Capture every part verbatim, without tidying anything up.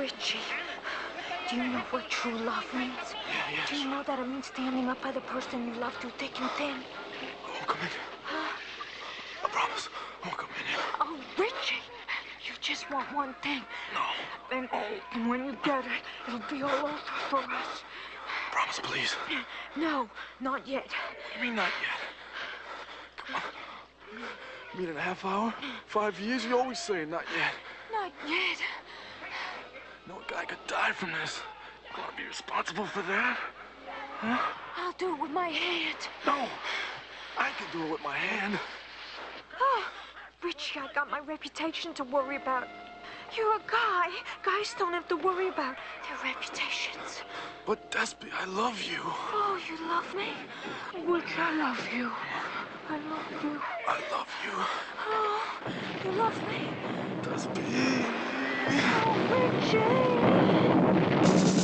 Richie, do you know what true love means? Yeah, yeah. Do you know that it means standing up by the person you love through thick and thin? I won't come in. Huh? I promise. I won't come in. Oh, Richie, you just want one thing. No. And, and when you get it, it'll be all over for us. Promise, please. No, not yet. You mean not yet? Come on. You mean in a half hour? Five years? You always say not yet. Not yet. You know a guy could die from this. You want to be responsible for that? Huh? I'll do it with my hand. No. I can do it with my hand. Oh, Richie, I got my reputation to worry about. You're a guy. Guys don't have to worry about their reputations. But, Despy, I love you. Oh, you love me? Rich, I love you. I love you. I love you. Oh, you love me? Despy. Oh, Richie.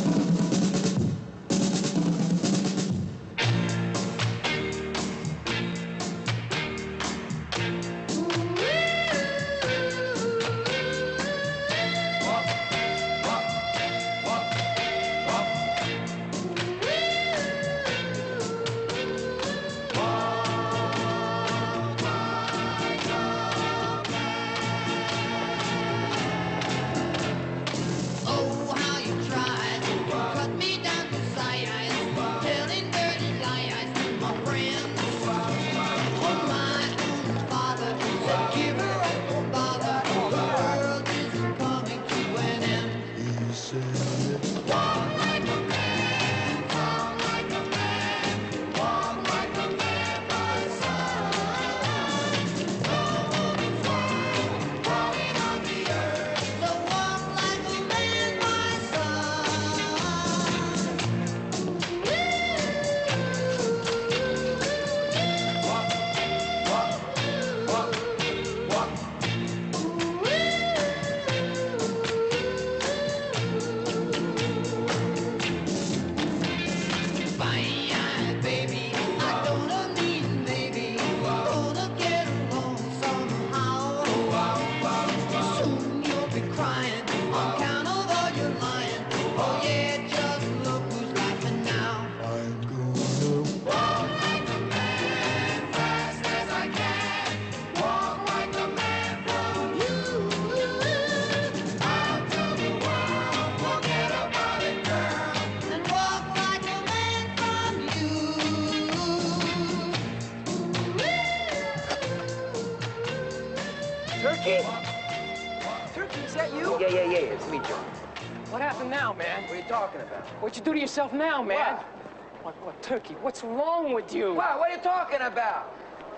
Turkey? Turkey, is that you? Yeah, yeah, yeah, it's me, John. What happened now, man? What are you talking about? What'd you do to yourself now, man? What? What, what, Turkey, what's wrong with you? What? What are you talking about?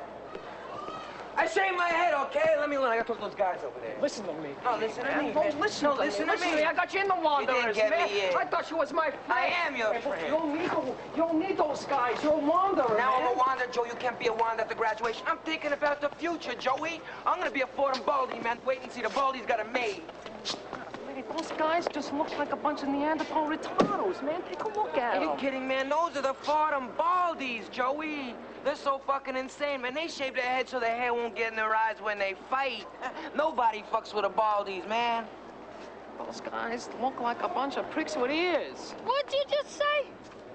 I shaved my head, okay? Let me learn. I gotta talk to those guys over there. Listen to me. No, listen to man. me, Don't man. listen No, to listen me. to Listen me. to me. I got you in the Wanderers, get man. me in. I thought you was my friend. I am your Hey, friend. You don't need, you don't need those guys. You're a Wanderer, Now man. I'm a Wanda, Joe. You can't be a Wanda at the graduation. I'm thinking about the future, Joey. I'm gonna be a Fordham Baldy, man. Wait and see. The Baldy's got a maid. Hey, those guys just look like a bunch of Neanderthal retardos, man. Take a look at Are them. you kidding, man? Those are the Fordham Baldies, Joey. They're so fucking insane, man. They shave their heads so their hair won't get in their eyes when they fight. Nobody fucks with the Baldies, man. Those guys look like a bunch of pricks with ears. What'd you just say?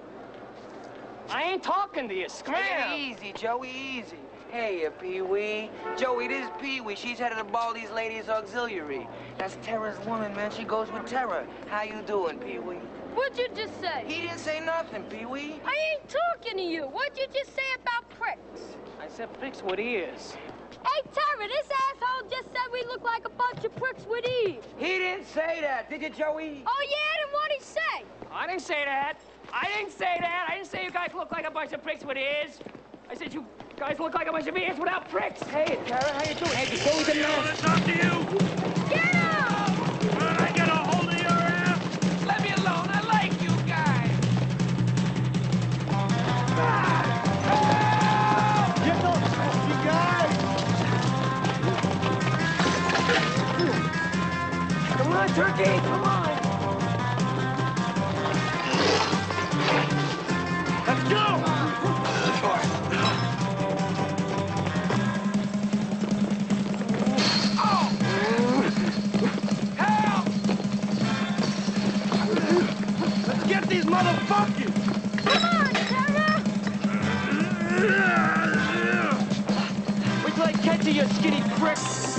I ain't talking to you. Scram. Take it easy, Joey, easy. Hey, Pee-wee. Joey, this is Pee-wee. She's head of the Baldies Ladies Auxiliary. That's Tara's woman, man. She goes with Tara. How you doing, Pee-wee? What'd you just say? He didn't say nothing, Pee-wee. I ain't talking to you. What'd you just say about pricks? I said pricks with ears. Hey, Tara, this asshole just said we look like a bunch of pricks with ears. He didn't say that, did you, Joey? Oh, yeah? Then what'd he say? I didn't say that. I didn't say that. I didn't say you guys look like a bunch of pricks with ears. I said you guys look like a bunch of ears without pricks. Hey, Tara, how you doing? Hey, Joey, the I man. want to talk to you. Get out! When I get a hold of your ass. Let me alone. I like you guys. Get those nasty guys. Come on, Turkey. Come on. Let's go. motherfucker! Come on, Terra! Wait till I catch you, you skinny prick!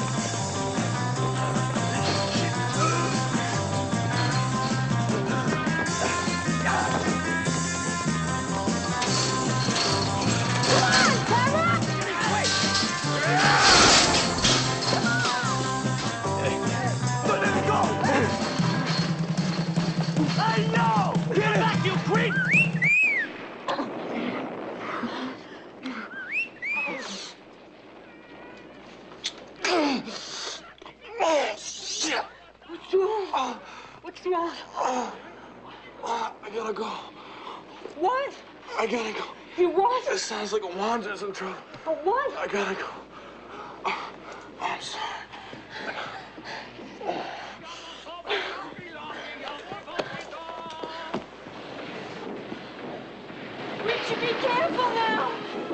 What's wrong? Oh, oh, I gotta go. What? I gotta go. You what? It sounds like a Wanda's in trouble. For what? I gotta go. Oh, I'm sorry. Richie, be careful now.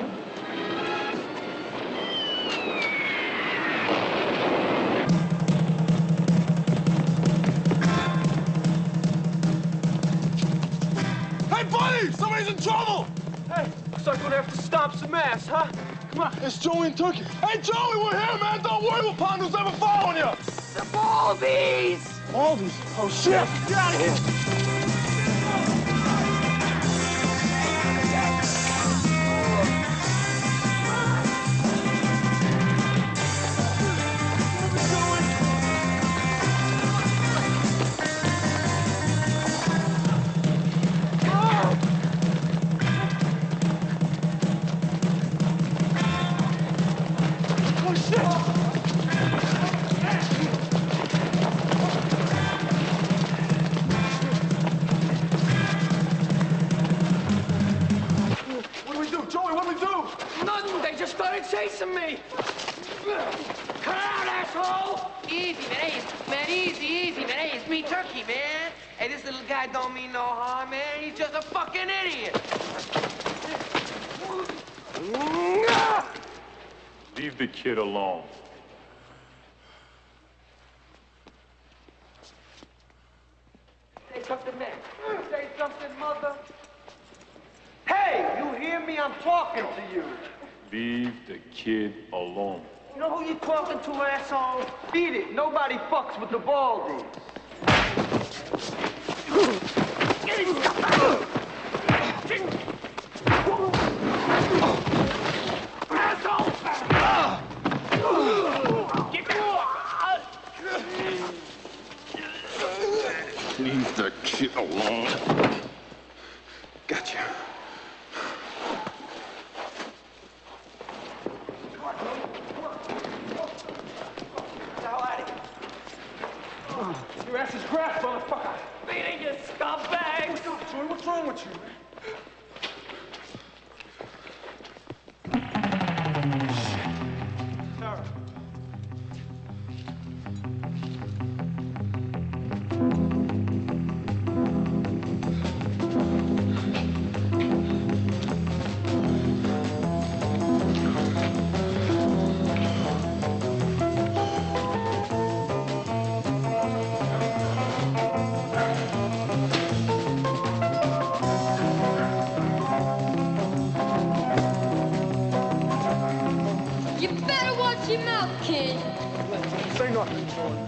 Hey, buddy! Somebody's in trouble! Hey, looks like we're gonna have to stomp some ass, huh? Come on. It's Joey and Turkey. Hey, Joey, we're here, man! Don't worry, we'll find who's ever following you! The Baldies! Baldies? Oh, shit! Get out of here! What do we do? Joey, what do we do? Nothing, they just started chasing me! Come out, asshole! Easy, man. Hey, man, easy, easy, man. Hey, it's me, Turkey, man. Hey, this little guy don't mean no harm, man. He's just a fucking idiot. Leave the kid alone. Say something, man. Say something, mother. Hey, you hear me? I'm talking to you. Leave the kid alone. You know who you talking to, asshole? Beat it. Nobody fucks with the Baldies. Leave the kid alone. Gotcha. Your ass is grass, motherfucker. Beating you, scumbags! Joey, what's wrong with you? Sarah. You better watch your mouth, kid. Say nothing, Joey.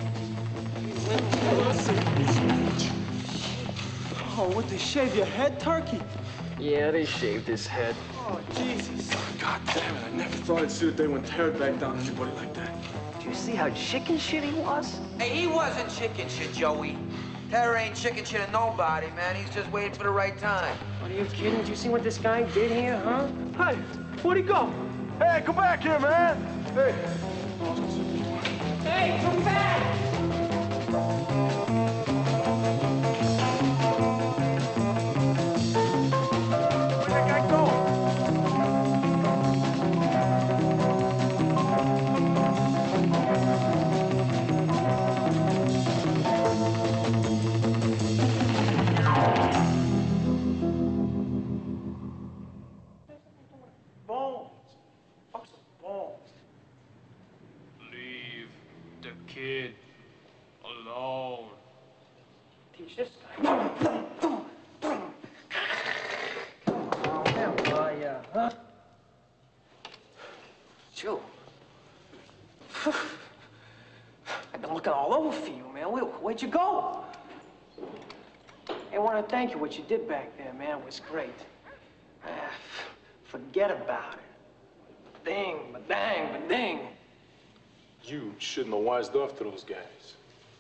Oh, what, they shave your head, Turkey? Yeah, they shaved his head. Oh, Jesus. God damn it, I never thought I'd see the day when Terry backed down on anybody like that. Do you see how chicken shit he was? Hey, he wasn't chicken shit, Joey. Terror ain't chicken shit to nobody, man. He's just waiting for the right time. Are you kidding? Did you see what this guy did here, huh? Hey, where'd he go? Hey, come back here, man! Hey. Hey, come back! Where'd that guy go? Bones. Bones. Leave the kid alone. Teach this guy. for you, man. Where, where'd you go? Hey, I want to thank you. What you did back there, man, was great. Ah, forget about it. Ding, but dang, but ding. You shouldn't have wised off to those guys.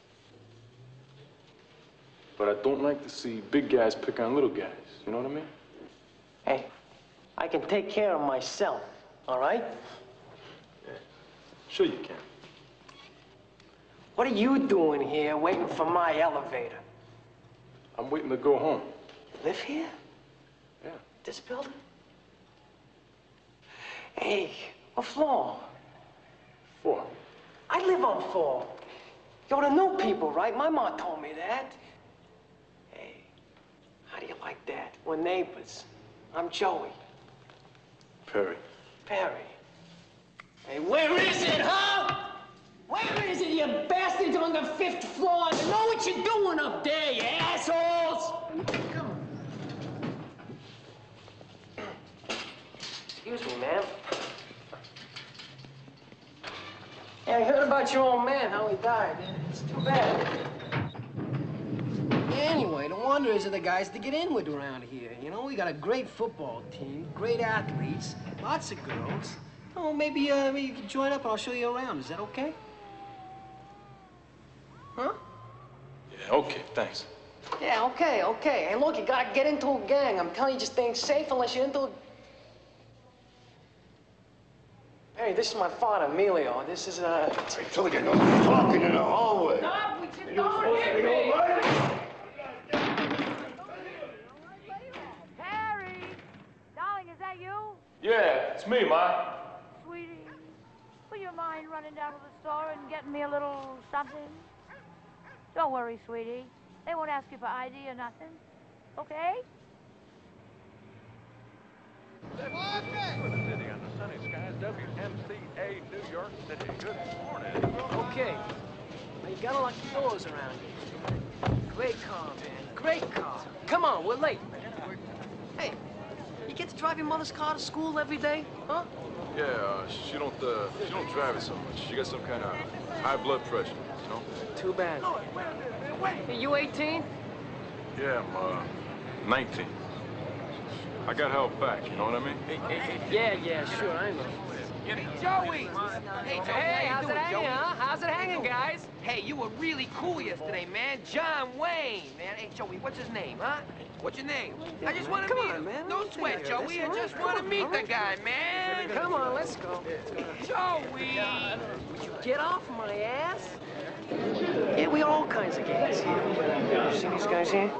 But I don't like to see big guys pick on little guys. You know what I mean? Hey, I can take care of myself, all right? Yeah. Sure you can. What are you doing here waiting for my elevator? I'm waiting to go home. You live here? Yeah. This building? Hey, what floor? Four. I live on four. You're the new people, right? My mom told me that. Hey, how do you like that? We're neighbors. I'm Joey. Perry. Perry. Hey, where is it, huh? Where is it, you bastards on the fifth floor? You know what you're doing up there, you assholes? Come on. Excuse me, ma'am. Hey, I heard about your old man, how he died. It's too bad. Anyway, the Wanderers are the guys to get in with around here. You know, we got a great football team, great athletes, lots of girls. Oh, maybe, uh, maybe you can join up and I'll show you around. Is that okay? Huh? Yeah, okay, thanks. Yeah, okay, okay. Hey, look, you gotta get into a gang. I'm telling you, just ain't safe unless you're into a... Hey, this is my father, Emilio. This is, uh... I told you no talking in the hallway. Stop! We just don't hit me! Harry! Darling, is that you? Yeah, it's me, Ma. Sweetie, will you mind running down to the store and getting me a little something? Don't worry, sweetie. They won't ask you for I D or nothing. Okay? Sitting on the sunny skies, W M C A New York City. Good morning. Okay. Now, you gotta lock the doors around here. Great car, man. Great car. Come on, we're late. Hey, you get to drive your mother's car to school every day, huh? Yeah, uh, she don't, uh, she don't drive it so much. She got some kind of high blood pressure, you know? Too bad. Hey, you eighteen? Yeah, I'm, uh, nineteen. I got held back, you know what I mean? Yeah, yeah, sure, I know. Joey! Hey, Joey, Hey, how how's you it doing, hanging, Joey? huh? How's it hanging, guys? Hey, you were really cool yesterday, man. John Wayne, man. Hey, Joey, what's his name, huh? What's your name? I just want to Come meet on, him. man. Don't sweat, Joey. I just want to meet the guy, man. Come on, let's go. Joey! Would you get off my ass? Yeah, we all kinds of gangs here. You see these guys here?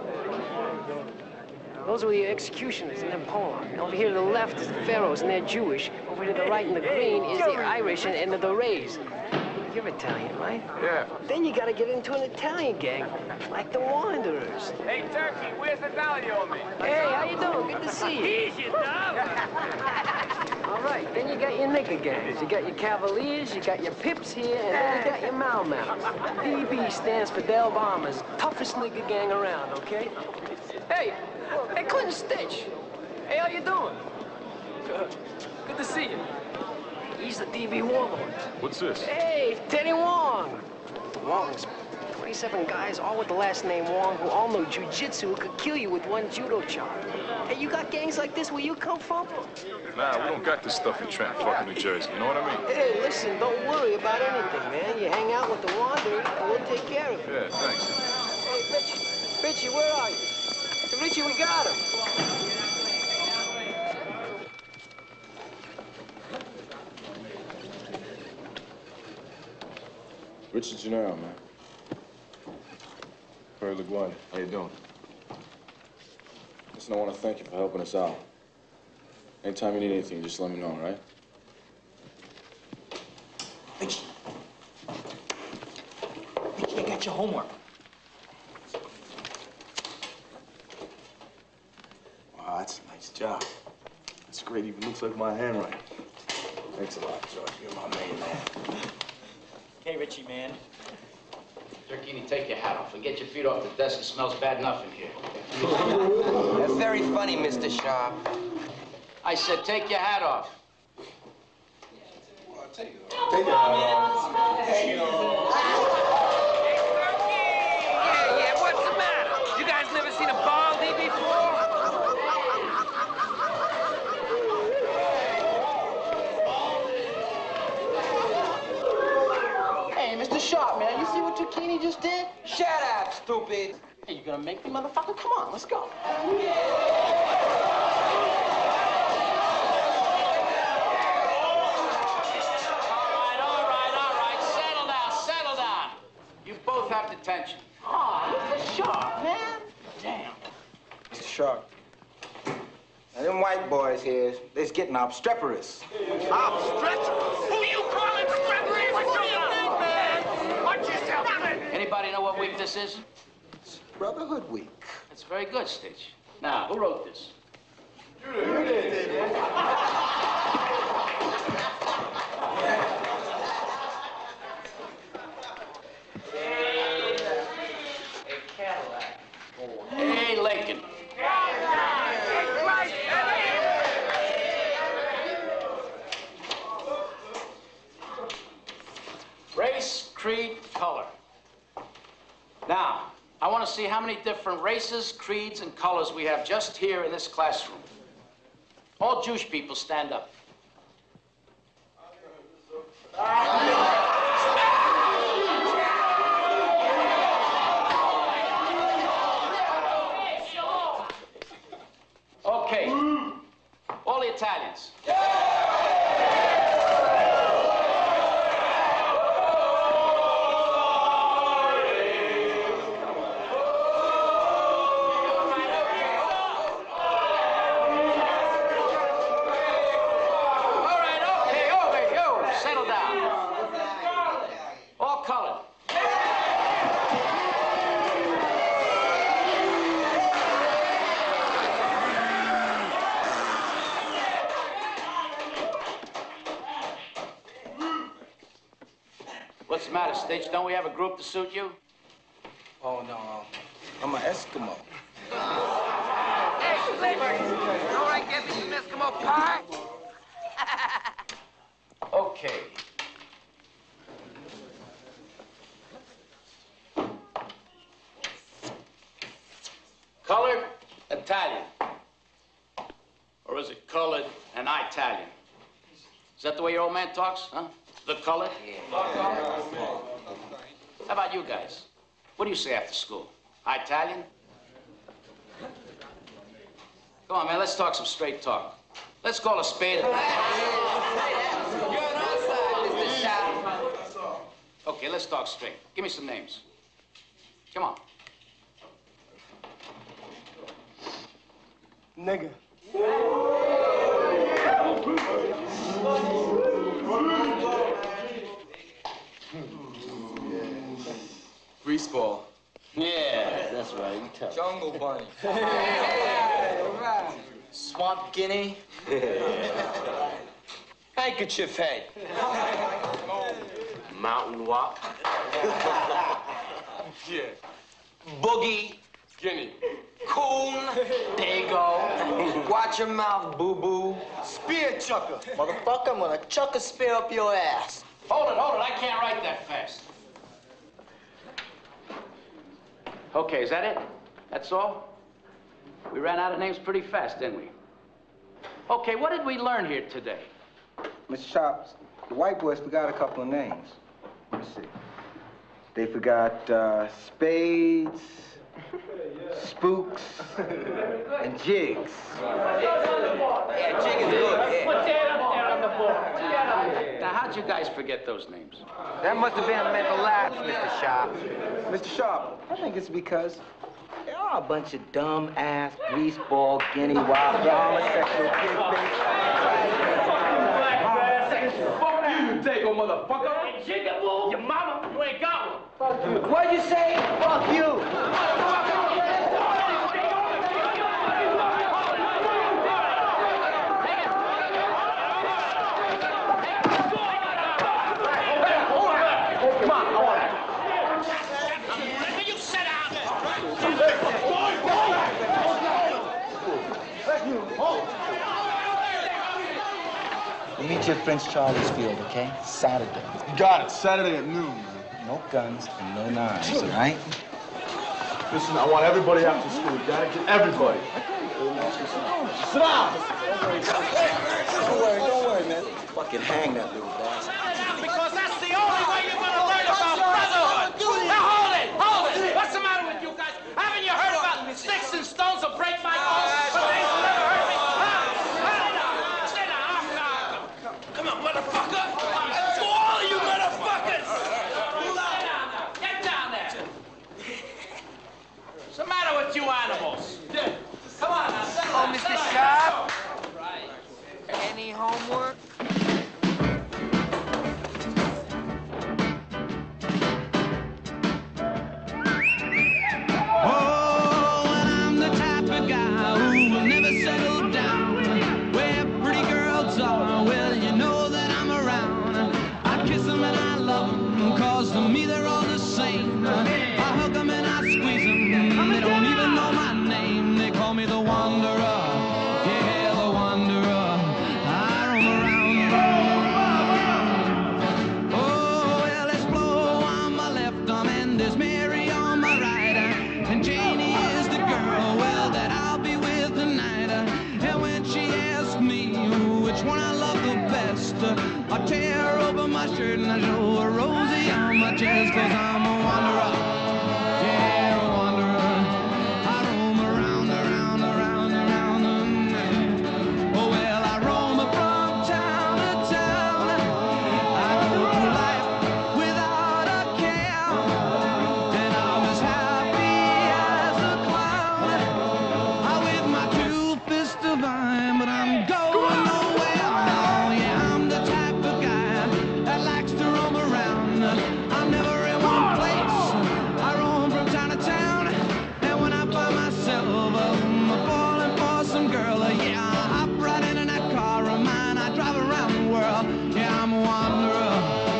Those are the executioners in them polo. And over here to the left is the Pharaohs, and they're Jewish. Over to the right in the green is the Irish and, and the Rays. You're Italian, right? Yeah. Then you gotta get into an Italian gang, like the Wanderers. Hey, Turkey, where's the dolly on me? Hey, how you doing? Good to see you. Here's your dolly. All right, then you got your nigger gangs. You got your Cavaliers, you got your Pips here, and then you got your Mau Mau's. D B stands for Del Bombers, toughest nigger gang around, okay? Hey, hey, Clinton Stitch. Hey, how you doing? Good. Good to see you. He's the D B warlord. What's this? Hey, Teddy Wong. Wong's twenty-seven guys, all with the last name Wong, who all know jujitsu, who could kill you with one judo chop. Hey, you got gangs like this where you come from? Nah, we don't got this stuff in Trent, fucking New Jersey. You know what I mean? Hey, listen, don't worry about anything, man. You hang out with the Wanderers, and we'll take care of it. Yeah, thanks. Hey, Richie, Richie, where are you? Hey, Richie, we got him. Richard Gennaro, man. Perry LaGuardia. How you doing? Listen, I want to thank you for helping us out. Anytime you need anything, just let me know, all right? Richie. Richie, I got your homework. Wow, that's a nice job. That's great. Even looks like my handwriting. Thanks a lot, George. You're my main man. Hey, Richie, man. Turkini, take your hat off and get your feet off the desk. It smells bad enough in here. That's very funny, Mister Sharp. I said take your hat off. Take your hat off. just did? Shut up, stupid. Hey, you gonna make me, motherfucker? Come on, let's go. Both have detention. Oh, Mister Sharp, man. Damn. Mister Sharp. Now, them white boys here, they's getting obstreperous. Obstreperous? Who you calling obstreperous? What do you think, man? Watch yourself, man. Anybody know what week this is? It's Brotherhood Week. That's very good, Stitch. Now, who wrote this? You did. You did. Hey, Lincoln. Race, creed, color. Now, I want to see how many different races, creeds, and colors we have just here in this classroom. All Jewish people, stand up. Okay. All the Italians. All right, okay, okay, yo, settle down. All colored. What's the matter, Stitch? Don't we have a group to suit you? Oh, no. I'm an Eskimo. Hey, Flavor, all right, get me some Eskimo pie? Okay. Colored, Italian. Or is it colored and Italian? Is that the way your old man talks, huh? The colored? How about you guys? What do you say after school? Italian? Come on, man, let's talk some straight talk. Let's call a spade. You're on our side, Mister Shop. Okay, let's talk straight. Give me some names. Come on. Nigga. Greaseball. Yeah, that's right. You tell. Jungle Bunny. Swamp Guinea. Handkerchief Head. Mountain Wop. Yeah. Boogie. Guinea. Coon. Dago. Watch your mouth, boo-boo. Spear chucker. Motherfucker, I'm gonna chuck a spear up your ass. Hold it, hold it. I can't write that fast. Okay, is that it? That's all? We ran out of names pretty fast, didn't we? Okay, what did we learn here today? Mister Sharp, the white boys forgot a couple of names. Let me see. They forgot uh, Spades, Spooks, and Jigs. Yeah, Jig is good. Put that up there on the board. Now, how'd you guys forget those names? That must have been a mental lapse, Mister Sharp. Mister Sharp, I think it's because they're all a bunch of dumb-ass, greaseball, guinea wop, homosexual kids. Fuck you, you Dago, motherfucker. Hey, Jigaboo, your mama, you ain't got one. What'd you say? Fuck you. We'll meet you at Prince Charlie's Field, okay? Saturday. You got it. Saturday at noon, man. No guns and no knives, all right? Listen, I want everybody after school. You gotta get everybody. Sit down. Don't worry, don't worry, man. Fucking hang that little bastard. Because that's the only way you're gonna learn about brotherhood. Now hold it! my shirt and I show a rosy on my chest, cause I'm a wanderer. Yeah, a wanderer. I roam around, around, around, around. Oh, well, I roam from town to town. I go through life without a care. And I'm as happy as a clown. I with my two fists divine, but I'm going nowhere. Oh, yeah, I'm the type of guy that likes to roam around. I'm never in one place. I roam from town to town. And when I find myself um, falling for some girl, uh, yeah, I hop right into that car of mine. I drive around the world. Yeah, I'm a wanderer.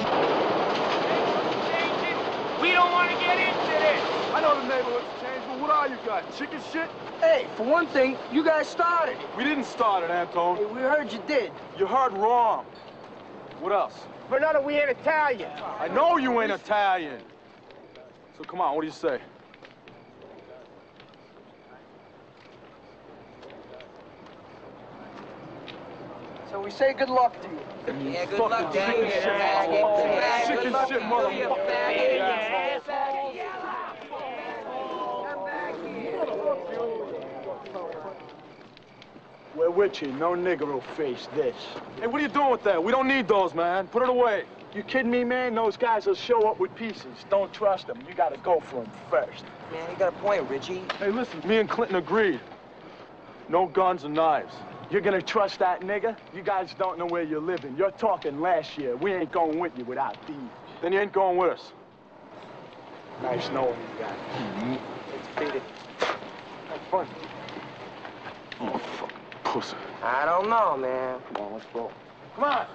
We don't want to get into this. I know the neighborhood's changed, but what are you guys? Chicken shit? Hey, for one thing, you guys started it. We didn't start it, Anton. Hey, we heard you did. You heard wrong. What else? But none of we ain't Italian. I know you ain't Italian. So come on, what do you say? So we say good luck to you. Yeah, good luck to you. Chicken shit, motherfucker. We're Richie. No nigger will face this. Hey, what are you doing with that? We don't need those, man. Put it away. You kidding me, man? Those guys will show up with pieces. Don't trust them. You gotta go for them first. Man, you got a point, Richie. Hey, listen, me and Clinton agreed. No guns and knives. You're gonna trust that nigger? You guys don't know where you're living. You're talking last year. We ain't going with you without these. Then you ain't going with us. Nice knowing you guys. Let's beat it. Have fun. Oh, fucking pussy. I don't know, man. Come on, let's go. Come on.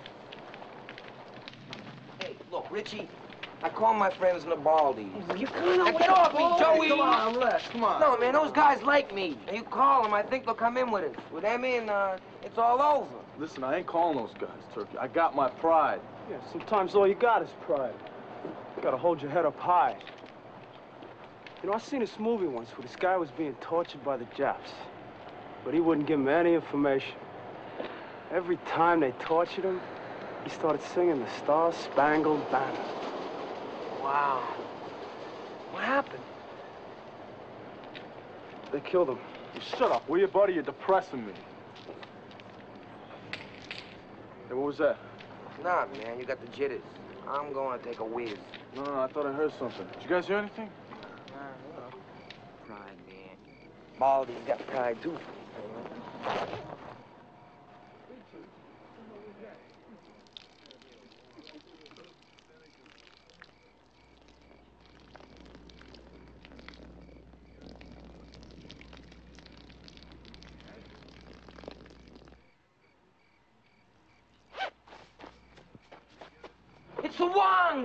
Hey, look, Richie, I called my friends in the Baldies. You can't Get off me, Joey! Come on, Les, come on. No, man, those guys like me. And you call them, I think they'll come in with us. With them in, uh, it's all over. Listen, I ain't calling those guys, Turkey. I got my pride. Yeah, sometimes all you got is pride. You gotta hold your head up high. You know, I seen this movie once where this guy was being tortured by the Japs. But he wouldn't give him any information. Every time they tortured him, he started singing the Star Spangled Banner. Wow. What happened? They killed him. You shut up, will you, buddy? You're depressing me. Hey, what was that? Nah, man, you got the jitters. I'm going to take a whiz. No, no, I thought I heard something. Did you guys hear anything? Nah, you know. Pride, man. Baldy's got pride, too. It's the Wongs!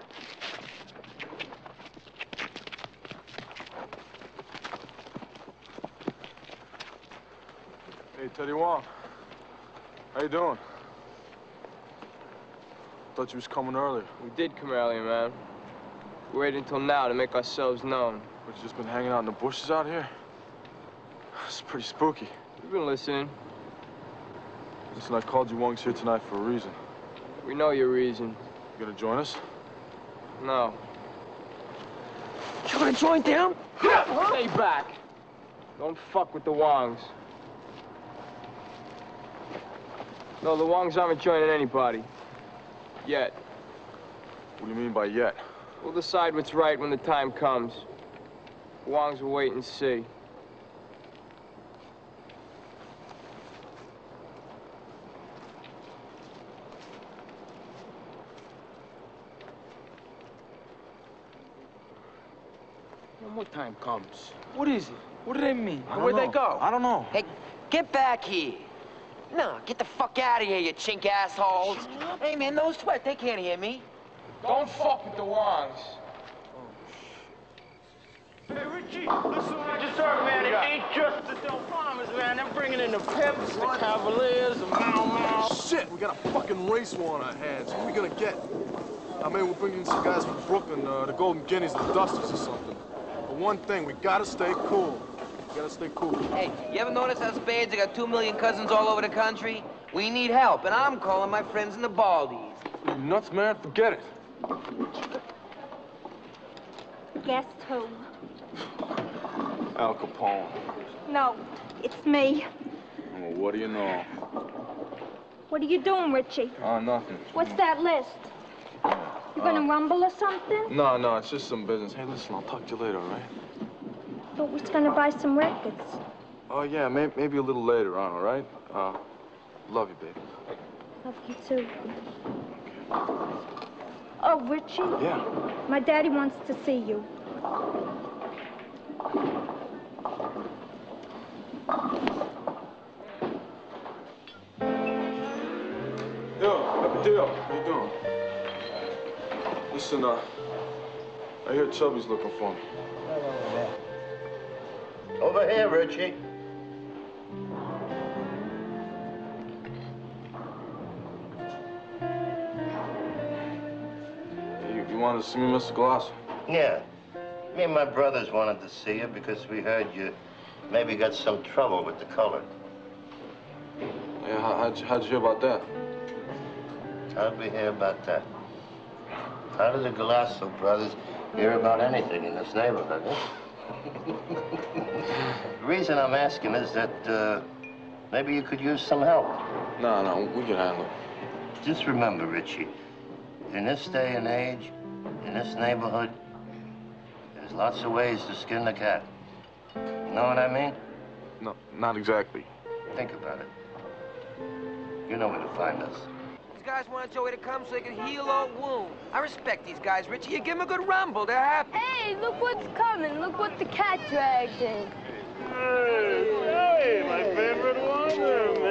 Hey, Teddy Wong. How you doing? Thought you was coming earlier. We did come earlier, man. We waited until now to make ourselves known. But you just been hanging out in the bushes out here? It's pretty spooky. We've been listening. Listen, I called you Wongs here tonight for a reason. We know your reason. You gonna join us? No. You gonna join them? Stay back. Don't fuck with the Wongs. No, the Wongs aren't joining anybody. Yet. What do you mean by yet? We'll decide what's right when the time comes. The Wongs will wait and see. When what time comes? What is it? What do they mean? I don't Where'd know. they go? I don't know. Hey, get back here. No, get the fuck out of here, you chink assholes. Hey, man, no sweat. They can't hear me. Don't fuck with the Wongs. Hey, Richie, listen what I just heard, man. It ain't just the Del Palmas, man. They're bringing in the Pips, the Cavaliers, the Mau Mau. Shit, we got a fucking race war on our hands. Who are we gonna get? I mean, we're bringing in some guys from Brooklyn, uh, the Golden Guineas, the Dusters or something. But one thing, we gotta stay cool. We gotta stay cool. Hey, you ever notice how Spades have got two million cousins all over the country? We need help, and I'm calling my friends in the Baldies. You nuts, man? Forget it. Guess who? Al Capone. No, it's me. Oh, what do you know? What are you doing, Richie? Oh, nothing. What's that list? You gonna Uh, rumble or something? No, no, it's just some business. Hey, listen, I'll talk to you later, all right? Thought we was gonna buy some records. Oh, yeah, may maybe a little later on, all right? Uh, love you, baby. Love you too. Oh, Richie? Yeah. My daddy wants to see you. Yo, Abdel, how you doing? Listen, uh, I hear Chubby's looking for me. Over here, Richie. You, you wanted to see me, Mister Glass? Yeah. Me and my brothers wanted to see you because we heard you maybe got some trouble with the colored. Yeah, how, how'd, you, how'd you hear about that? How'd we hear about that? How did the Galasso brothers hear about anything in this neighborhood, huh? The reason I'm asking is that uh, maybe you could use some help. No, no, we can handle it. Just remember, Richie, in this day and age, in this neighborhood, there's lots of ways to skin the cat. Know what I mean? No, not exactly. Think about it. You know where to find us. These guys wanted Joey to come so they could heal our wound. I respect these guys, Richie. You give them a good rumble, they're happy. Hey, look what's coming. Look what the cat dragged in. Hey, my favorite wonder,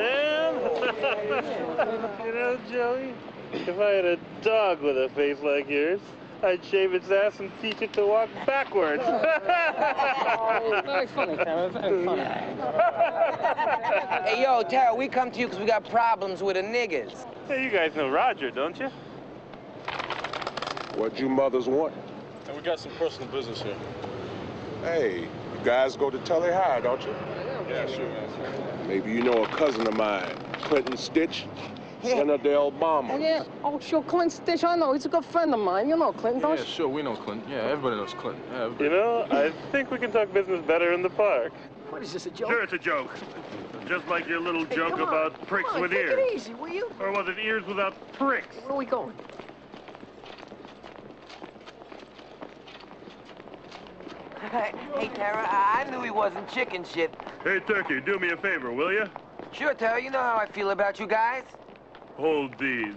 man. You know, Joey, if I had a dog with a face like yours, I'd shave its ass and teach it to walk backwards. Oh, very funny, Tara. Very funny. Hey, yo, Tara, we come to you because we got problems with the niggers. Hey, you guys know Roger, don't you? What you mothers want? And we got some personal business here. Hey, you guys go to Tully High, don't you? Yeah, sure, man. Maybe you know a cousin of mine, Clinton Stitch, son of the Obama. Oh, yeah. Oh, sure, Clint Stitch, I know. He's a good friend of mine. You know Clinton, don't Yeah, you? sure, we know Clinton. Yeah, everybody knows Clinton. Yeah, everybody. You know, I think we can talk business better in the park. What is this, a joke? Sure, it's a joke. Just like your little Hey, joke come on. about pricks Come on, with take ears. it easy, will you? Or was it ears without pricks? Where are we going? Hey, Tara, I knew he wasn't chicken shit. Hey, Turkey, do me a favor, will you? Sure, Tara, you know how I feel about you guys. Hold these.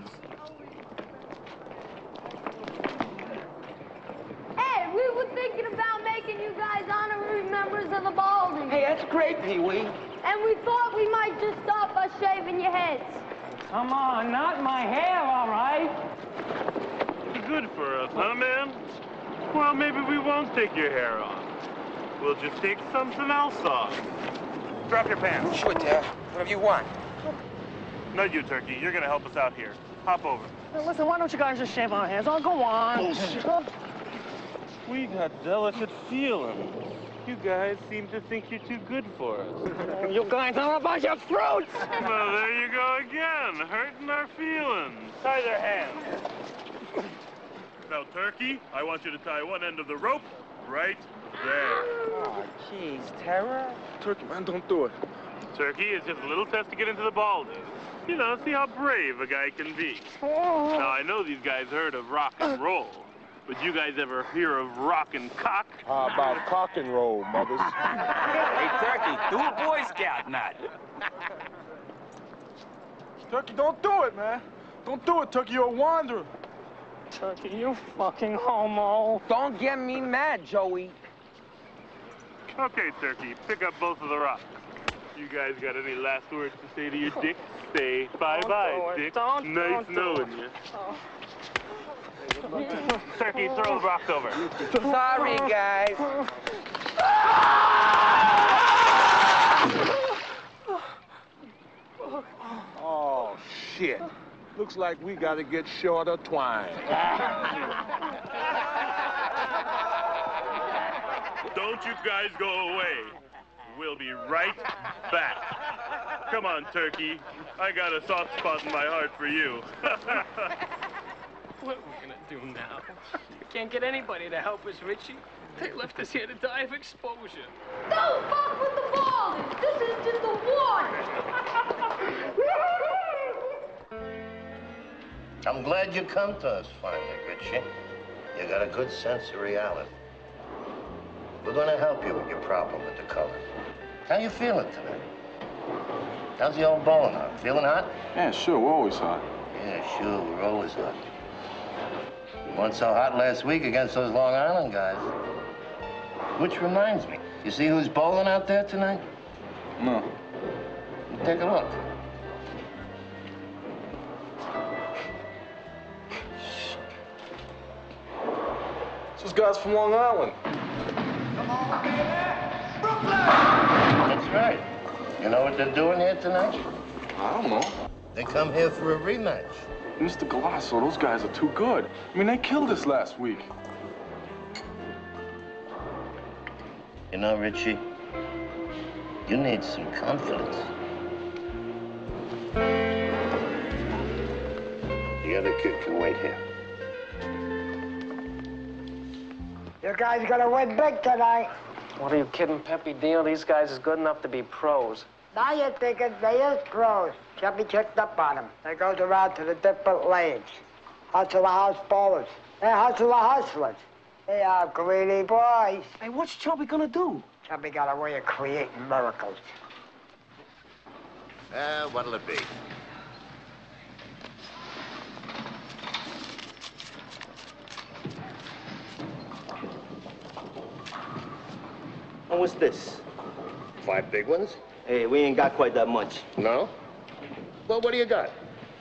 Hey, we were thinking about making you guys honorary members of the Baldy. Hey, that's great, Pee-wee. And we thought we might just start by shaving your heads. Come on, not my hair, all right? Good for us, huh, man? Well, maybe we won't take your hair off. We'll just take something else off. Drop your pants. Sure, Tara. Whatever you want. Not you, Turkey. You're gonna help us out here. Hop over. Hey, listen, why don't you guys just shave our heads? Oh, go on. Bullshit. We got delicate feelings. You guys seem to think you're too good for us. You guys are about your throats! Well, there you go again, hurting our feelings. Tie their hands. Now, Turkey, I want you to tie one end of the rope right there. Oh, jeez, Tara. Turkey, man, don't do it. Turkey is just a little test to get into the Baldy. You know, see how brave a guy can be. Now, I know these guys heard of rock and roll, but you guys ever hear of rock and cock? How about cock and roll, mothers? Hey, Turkey, do a Boy Scout nut. Turkey, don't do it, man. Don't do it, Turkey. You're a wanderer. Turkey, you fucking homo. Don't get me mad, Joey. Okay, Turkey, pick up both of the rocks. You guys got any last words to say to your dick? Say bye-bye, dick. Don't, nice don't knowing you. Turkey, throw the rock over. Sorry, guys. Oh, shit. Looks like we gotta get shorter twine. Don't you guys go away. We'll be right back. Come on, Turkey. I got a soft spot in my heart for you. do now? We can't get anybody to help us, Richie. They left us here to die of exposure. Don't fuck with the ball! This is just a warning! I'm glad you come to us finally, Richie. You got a good sense of reality. We're gonna help you with your problem with the color. How you feeling tonight? How's the old bowling out? Feeling hot? Yeah, sure, we're always hot. Yeah, sure, we're always hot. You weren't so hot last week against those Long Island guys. Which reminds me, you see who's bowling out there tonight? No. Take a look. Those guys from Long Island. That's right. You know what they're doing here tonight? I don't know. They come here for a rematch. Mister Galasso, those guys are too good. I mean, they killed us last week. You know, Richie, you need some confidence. The other kid can wait here. You guys gonna win big tonight. What are you kidding, Peppy Deal? These guys is good enough to be pros. Now you're thinking they is pros. Chubby checked up on them. They goes around to the different lanes. Hustler house bowlers. They're hustler hustlers. They are greedy boys. Hey, what's Chubby gonna do? Chubby got a way of creating miracles. Uh, what'll it be? And what's this? Five big ones? Hey, we ain't got quite that much. No? Well, what do you got?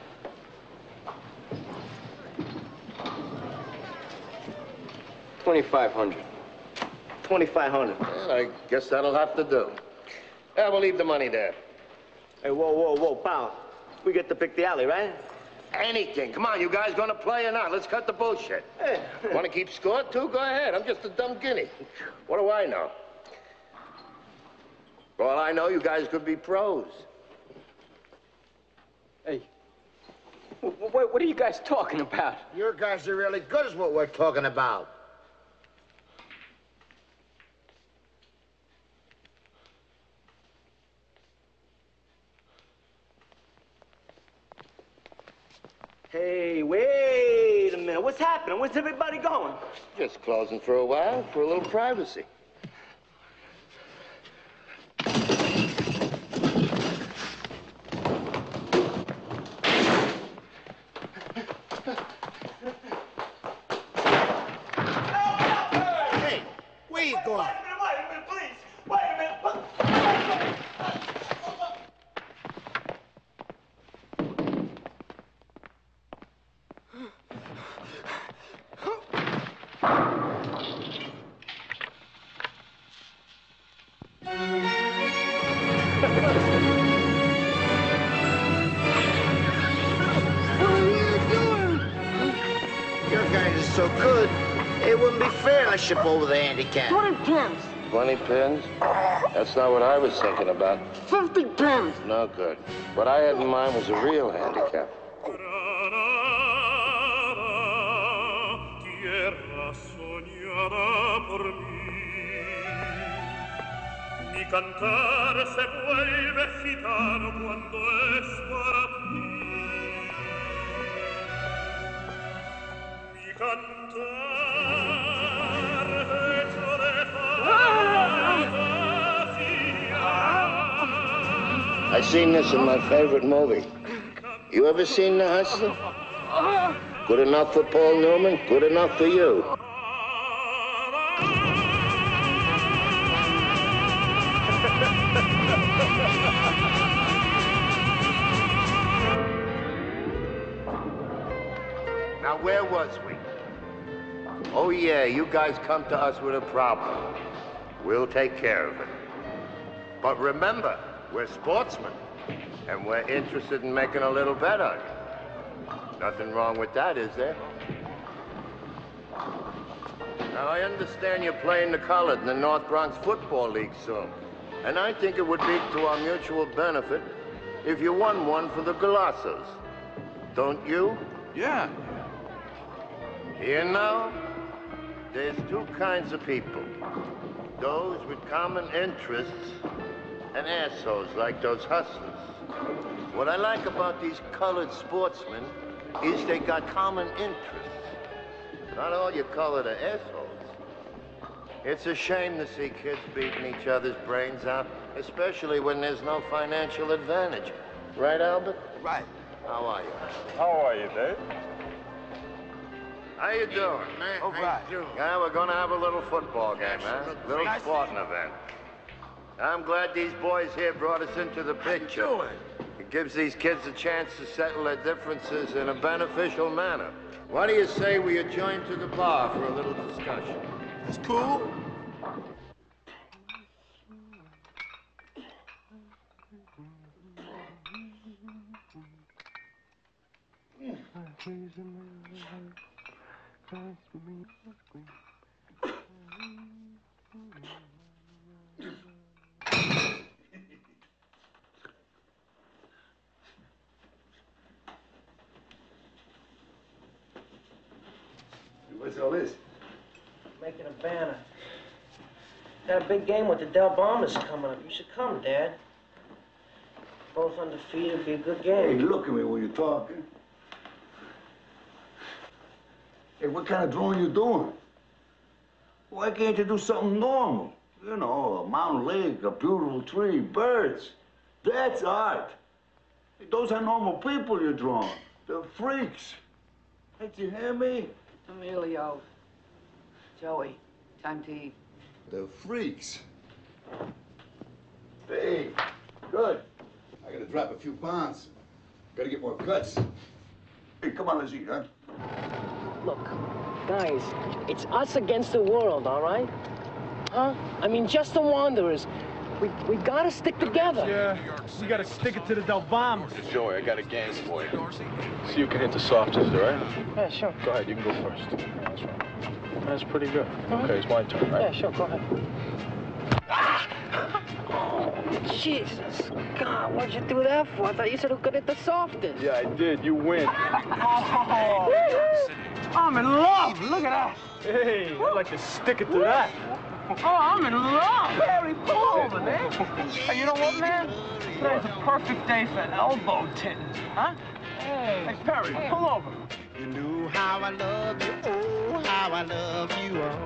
twenty-five hundred. twenty-five hundred. Well, I guess that'll have to do. Yeah, we'll leave the money there. Hey, whoa, whoa, whoa, pal. We get to pick the alley, right? Anything. Come on, you guys gonna play or not? Let's cut the bullshit. Hey. Want to keep score, too? Go ahead. I'm just a dumb guinea. What do I know? For all I know, you guys could be pros. Hey, what, what are you guys talking about? You guys are really good is what we're talking about. Hey, wait a minute. What's happening? Where's everybody going? Just closing for a while, for a little privacy. Hey, where you going? Wait a minute, please. Wait a minute. Your guys are so good, it wouldn't be fair to ship over the handicap. twenty pins. twenty pins? That's not what I was thinking about. fifty pins. No good. What I had in mind was a real handicap. Tierra soñada por mí, mi cantar se vuelve gitano cuando es para ti. Mi cantar hecho de fantasía. I seen this in my favorite movie. You ever seen The Hustler? Good enough for Paul Newman, good enough for you. Now, where was we? Oh, yeah, you guys come to us with a problem. We'll take care of it. But remember, we're sportsmen, and we're interested in making a little bet on you. Nothing wrong with that, is there? Now, I understand you're playing the Colored in the North Bronx Football League soon. And I think it would be to our mutual benefit if you won one for the Galassos. Don't you? Yeah. You know, there's two kinds of people. Those with common interests and assholes like those hustlers. What I like about these colored sportsmen is they got common interests. Not all you colored are assholes. It's a shame to see kids beating each other's brains out, especially when there's no financial advantage. Right, Albert? Right. How are you? How are you, Dave? How you doing? All right. Yeah, we're gonna have a little football game, huh? Little Nice. sporting event. I'm glad these boys here brought us into the picture. doing? It gives these kids a chance to settle their differences in a beneficial manner. What do you say we adjourn to the bar for a little discussion? It's cool. What's all this? Making a banner. Got a big game with the Del Bombers coming up. You should come, Dad. Both undefeated, be a good Hey, game. look at me when you're talking. Hey, what kind of drawing you doing? Why can't you do something normal? You know, a mountain lake, a beautiful tree, birds. That's art. Hey, those are normal people you're drawing. They're freaks. Hey, do you hear me? Emilio, Joey, time to eat. They're freaks. Hey, good. I gotta drop a few pounds. Gotta get more guts. Hey, come on, let's eat, huh? Look, guys, it's us against the world, all right? Huh? I mean, just the Wanderers. We, we gotta stick together. Yeah, we gotta stick it to the Del Bombers. Joey, I got a game for you. So you can hit the softest, all right? Yeah, sure. Go ahead, you can go first. Yeah, that's right. That's pretty good. Okay, it's my turn, right? Yeah, sure, go ahead. Oh, Jesus, God, what'd you do that for? I thought you said who could hit the softest. Yeah, I did. You win. Oh, I'm in love. Look at that. Hey, I'd like to stick it to that. Oh, I'm in love. Barry, pull over, man. Hey, you know what, man? Today's a perfect day for elbow titting, huh? Hey, hey Perry, hey. Pull over. You knew how I love you, oh, how I love you, oh.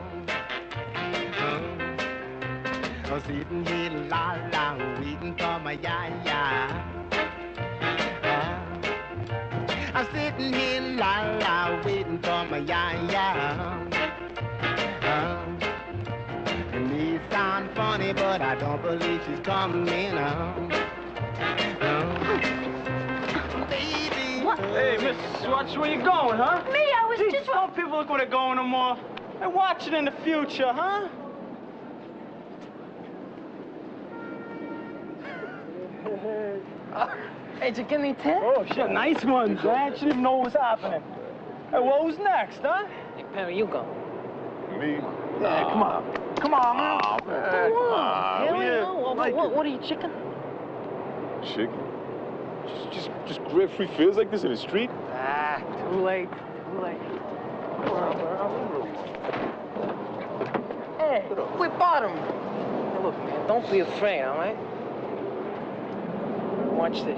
oh. I'm sitting here, la la, waiting for my ya-ya. Oh. I'm sitting here, la la, waiting for my ya-ya. Oh. It may sound funny, but I don't believe she's coming home. Oh. Baby. What? Hey, Miss Swatch, where you going, huh? Me, I was Gee, just... Some people look where they're going no more. Hey, watch it in the future, huh? Hey, did you get any tips? Oh, shit, nice ones, man. She didn't even know what was happening. Hey, well, who's next, huh? Hey, Perry, you go. Me? Yeah, come on. Come on, man. Oh, man. Come on. Hell We yeah. had- What, what, what, what are you, chicken? Chicken? Just, just, just grab free fizz like this in the street? Ah, too late. Too late. Hey, we bought him. Hey, look, man, don't be afraid, all right? Watch this.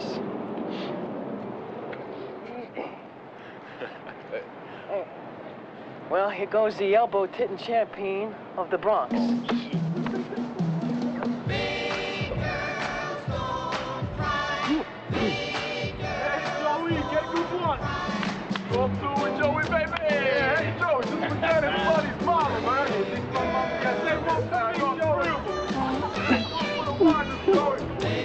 Hey. Well, here goes the elbow-titting champion of the Bronx. Joey, get a good one. Go through with Joey, baby. Hey, Joey, just forget it. Buddy's mama, man. Say one for me, Joey. What a wonder, Joey.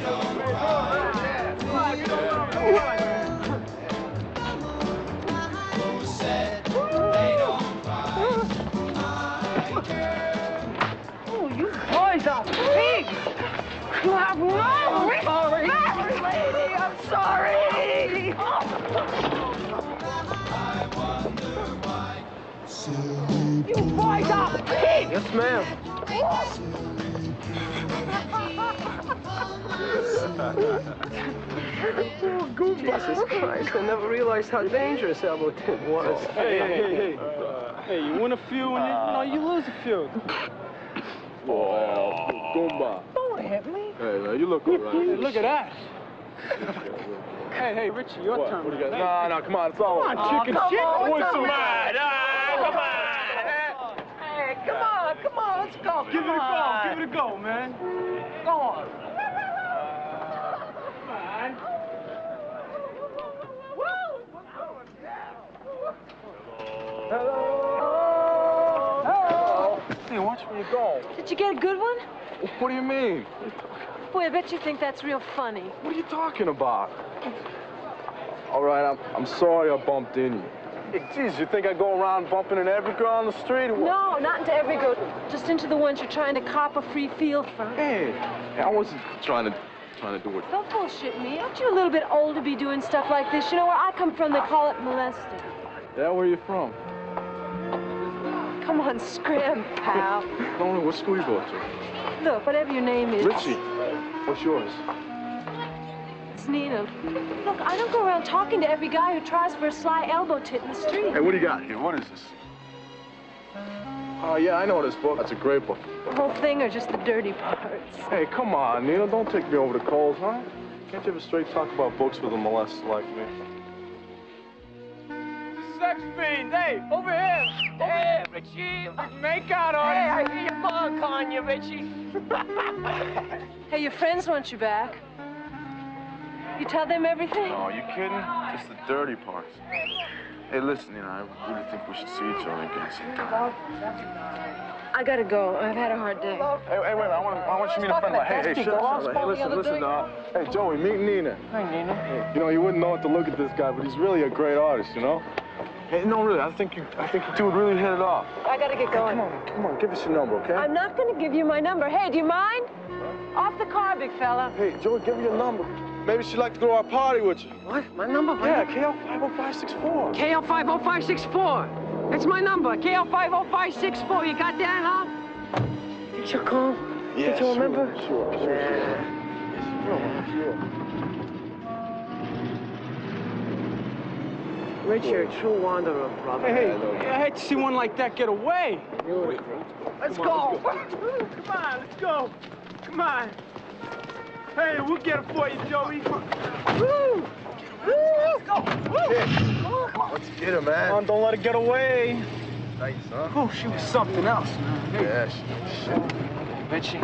Oh, you boys are pigs! You have no respect! Lady, I'm sorry! You boys are pigs! Yes, ma'am. Oh, Jesus Christ, I never realized how dangerous elbow tip was. Hey, hey, hey, hey. Hey, you win a few and you, you know, you lose a few. Oh, Goomba. Don't hit me. Hey, man, you look all right. Hey, look at that. Hey, hey, Richie, your What? turn. What do you got? Hey. No, no, come on, it's all Come on, over. chicken come shit. on, What's what's the the matter? Come on. Hey, come on, come on, let's go. Give it a Come go, on. give it a go, man. Go on. Hey, watch where you go. Did you get a good one? What do you mean? Boy, I bet you think that's real funny. What are you talking about? All right, I'm, I'm sorry I bumped into you. Hey, geez, you think I go around bumping into every girl on the street or what? No, not into every girl. Just into the ones you're trying to cop a free field from. Hey, I wasn't trying to trying to do it. Don't bullshit me. Aren't you a little bit old to be doing stuff like this? You know, where I come from, they call it molesting. Yeah, where you from? Come on, scram, pal. No, no, what school you go to? Look, whatever your name is. Richie. What's yours? It's Nina. Look, I don't go around talking to every guy who tries for a sly elbow tit in the street. Hey, what do you got here? What is this? Oh, yeah, I know this book. That's a great book. The whole thing or just the dirty parts? Hey, come on, Nina. Don't take me over the coals, huh? Can't you ever straight talk about books with a molester like me? Sex fiend, hey, over here. Hey, Richie. Make out on Hey, I hear your mom calling you, Richie. Hey, your friends want you back. You tell them everything? Oh, you kidding? Just the dirty parts. Hey, listen, you know, I really think we should see each other again sometime. I gotta go. I've had a hard day. Hey, hey, wait a minute. I want, I want you to meet a friend of mine. Hey, hey, shut up. Hey, listen, listen. Uh, hey, Joey, meet Nina. Hi, Nina. You know, you wouldn't know what to look at this guy, but he's really a great artist, you know? Hey, no, really, I think you, I think you two would really hit it off. I gotta get going. Come on, come on, give us your number, okay? I'm not gonna give you my number. Hey, do you mind? Off the car, big fella. Hey, Joey, give me your number. Maybe she'd like to go to our party with you. What? My number? My Yeah, number? K L five oh five six four. K L five oh five six four. That's my number. K L five oh five six four. You got that, huh? Did you call? Yeah, Did you sure, remember? Sure, sure, Yeah. sure. Sure, Rich, you're a true wanderer, brother. Hey, hey, I hate to see one like that get away. Let's Come go. on, let's go. Come on, let's go. Come on. Hey, we'll get it for you, Joey. Woo! Woo! Let's go. Woo! Let's get her, man. Come on, don't let it get away. Nice, huh? Oh, she was something else, man. Hey. Yeah, she, shit. Richie.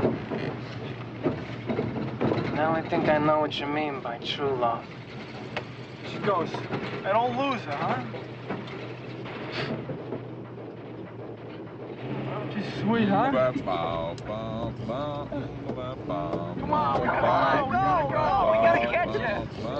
Now I think I know what you mean by true love. She goes. I don't lose her, huh? She's sweet, huh? Come on, we gotta go, go, go. We gotta catch her.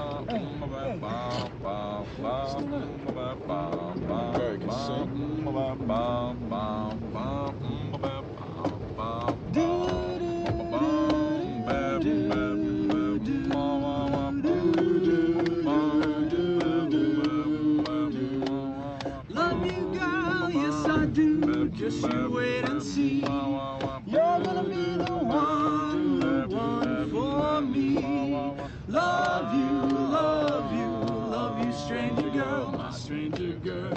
Love you, girl, yes I do. Just you wait and see. You're gonna be the one, the one for me. Love you, love you, love you, stranger girl, my stranger girl.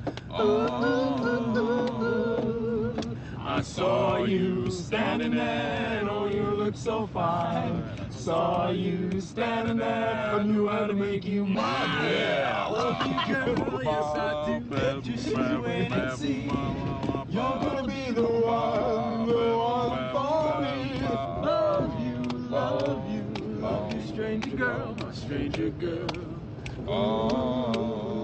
Oh, I saw you standing there, oh, you look so fine. Saw you standing there, I knew how to make you mine. Yeah, I love you, girl, yes I do. Just you wait and see. You're gonna be the one, the one for me. Love you, love you, love you, stranger girl, my stranger girl. Oh,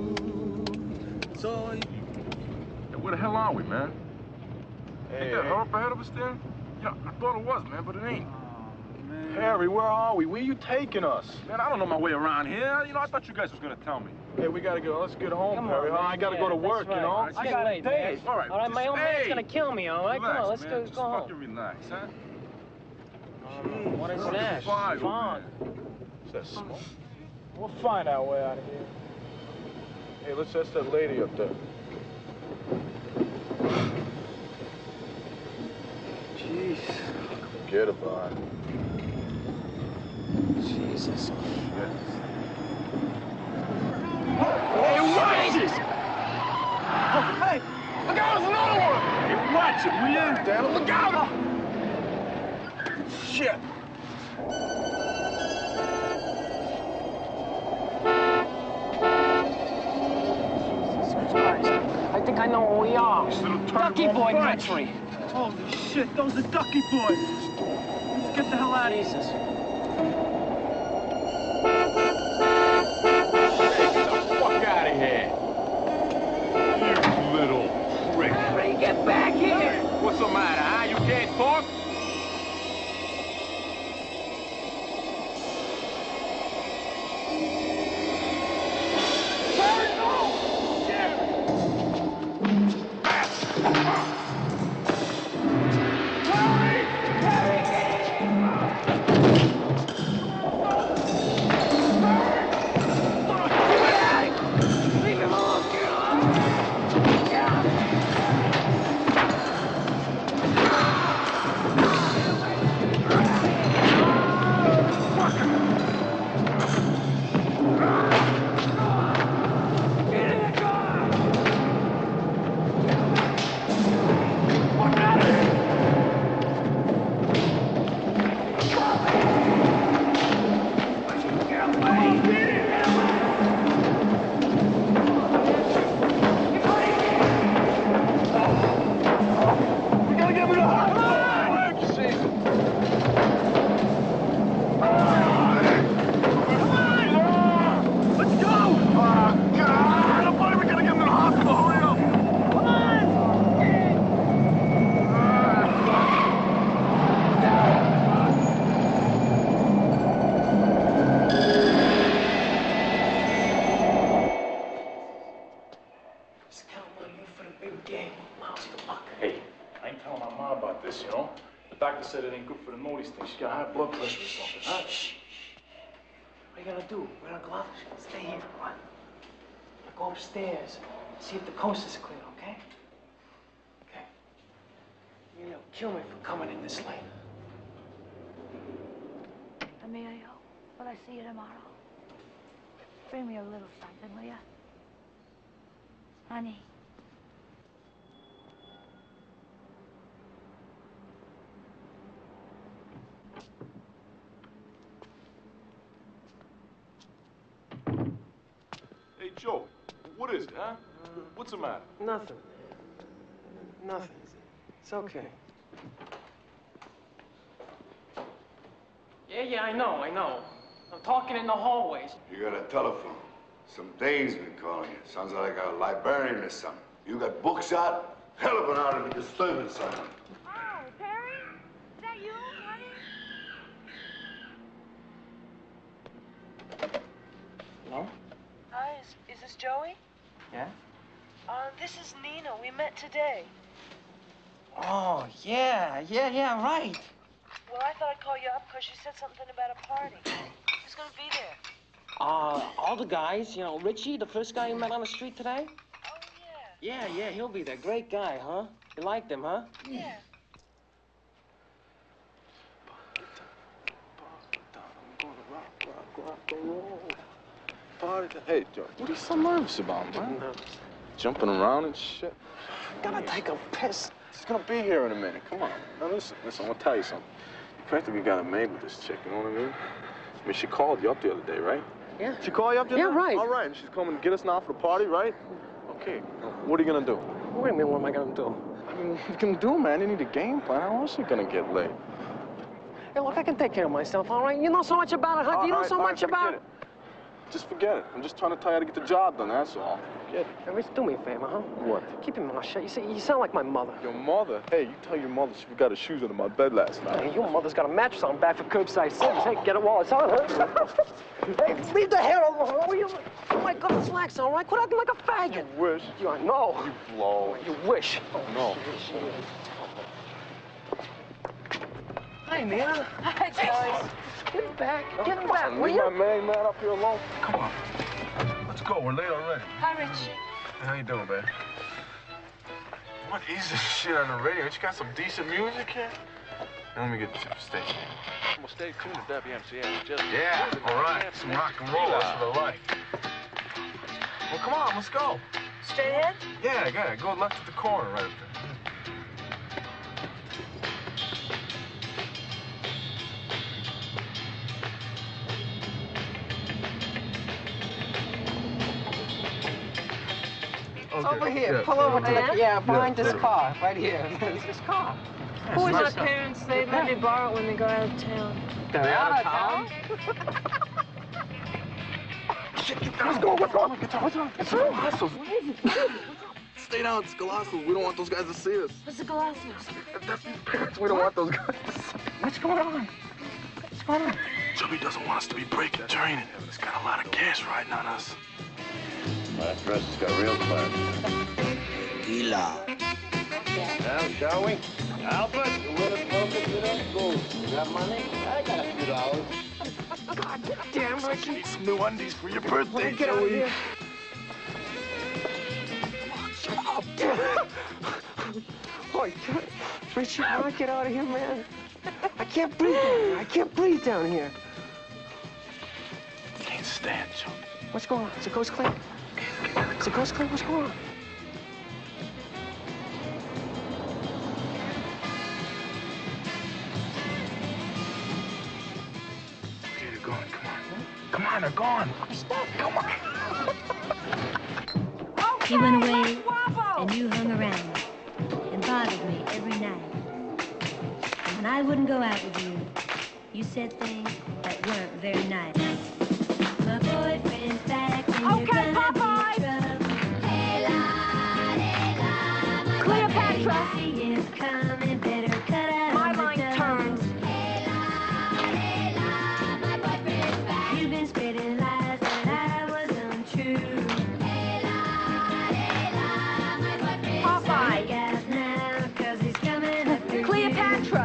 saw you. Hey, where the hell are we, man? Hey, Ain't that her up ahead of us there? Yeah, I thought it was, man, but it ain't. Harry, where are we? Where you taking us? Man, I don't know my way around here. You know, I thought you guys was gonna tell me. Hey, we gotta go. Let's get home, Come Harry. on, huh? man. I gotta Yeah, go to that's work, right. you know? I got late, man. All right, All right, my just- old man's hey, gonna kill me, all right? relax, Come on, let's man. go, Just go home. fucking relax, huh? Um, what is that? Fine, Fun. Is that smoke? We'll find our way out of here. Hey, let's ask that lady up there. Jeez. Forget about it. Jesus Christ. Hey, watch it! Hey, look out, there's another one! Hey, watch it, will you? Damn, look out! Shit! I think I know where we are. Ducky Boy country. Holy shit, those are Ducky Boys. Let's get the hell out of here. Jesus. Get the fuck out of here. You little prick. Ray, get back here. What's the matter, huh? You can't talk? Hey, I ain't telling my mom about this, you know? The doctor said it ain't good for the know these things. She got high blood pressure or something. Huh? What are you gonna do? Wear a glove? Stay here. What? Go upstairs. See if the coast is clear, okay? Okay. Emilio, kill me for coming in this late. Emilio, will I see you tomorrow? Bring me a little something, will you? Honey. Hey, Joe, what is it, huh? What's the matter? Nothing. Nothing. It's okay. Yeah, yeah, I know, I know. I'm talking in the hallways. You got a telephone. Some dame's been calling you. Sounds like a librarian or something. You got books out? Hell of an out of a disturbance on them. Oh, Perry? Is that you, honey? Hello? Hi, is, is this Joey? Yeah? Uh, this is Nina. We met today. Oh, yeah, yeah, yeah, right. Well, I thought I'd call you up because you said something about a party. Who's gonna be there? Uh, all the guys, you know, Richie, the first guy you met on the street today? Oh, yeah. Yeah, yeah, he'll be there. Great guy, huh? You liked him, huh? Yeah. Party. Hey, Joe, what are you so nervous about, man? Jumping around and shit. Gotta take a piss. She's gonna be here in a minute. Come on. Now listen, listen, I'm gonna tell you something. You practically got it made with this chick, you know what I mean? I mean, she called you up the other day, right? Yeah. She called you up the other Yeah, day? right. All right, and she's coming to get us now for the party, right? Okay. What are you gonna do? What do you mean, what am I gonna do? I mean, what you can do, man? You need a game plan. How else are you gonna get laid? Hey, look, I can take care of myself, all right? You know so much about it, huh? All You know right, so all right, much about forget it. Just forget it. I'm just trying to tell you how to get the job done, that's all. Forget it. Hey, Rich, do me a favor, huh? What? Keep your mouth shut. You, see, you sound like my mother. Your mother? Hey, you tell your mother she forgot her shoes under my bed last night. Hey, your mother's got a mattress on back for curbside service. Hey, get it while it's on, huh? Hey, leave the hair alone. Will you? Oh, my God, relax, all right? Quit acting like a faggot. You wish. You, I know. You blow. You wish. Oh, no. Hi, Nina. Hi, Joey. Get back. Oh, Get come back, on, will leave you? my main man up here alone. Come on. Let's go. We're late already. Hi, Richie. Hey, how you doing, babe? What is this shit on the radio? Ain't you got some decent music here? Let me get the station. Well, stay tuned to W M C A. Just Yeah, all right. Some rock and roll. That's for the life. Well, come on, let's go. Straight ahead? Yeah, yeah. Go left at the corner right up there. Okay. Over here. Yeah. Pull over to the, Yeah? yeah, behind Yeah. this car. Right here. It's this car. Who is my Nice. parents? They let me borrow it when they go out of town. They're out of town? Let's go. What's wrong? What's wrong? What's wrong? It's Golassos. What is it? Stay down. It's Golassos. We don't want those guys to see us. What's the Golassos? That's these parents. We don't want those guys to see us. What's going on? What's going on? Chubby doesn't want us to be breaking training. He's got a lot of cash riding on us. Well, that dress has got real class. Gila. Now, shall we? Alfred, you want to focus with us? Go. You got money? I got a few dollars. God damn, Richie. Need some new undies for your birthday, Get out of Joey. here. Shut up. Boy, Richie, I want to get out of here, man. I can't breathe down here. I can't breathe down here. Can't stand you. What's going on? Is the coast clear? Is the coast clear? What's going on? Okay, they're gone. Come on. Come on, they're gone. Stop. Come on. He went away, and you hung around and bothered me every night. And when I wouldn't go out with you, you said things that weren't very nice. My boyfriend's back, and you're Okay, gonna Popeye. be trouble. Cleopatra. He is coming, better cut out My the line double. turns. You've been spreading lies that I was untrue. Popeye. Look out now, 'cause he's coming after Cleopatra.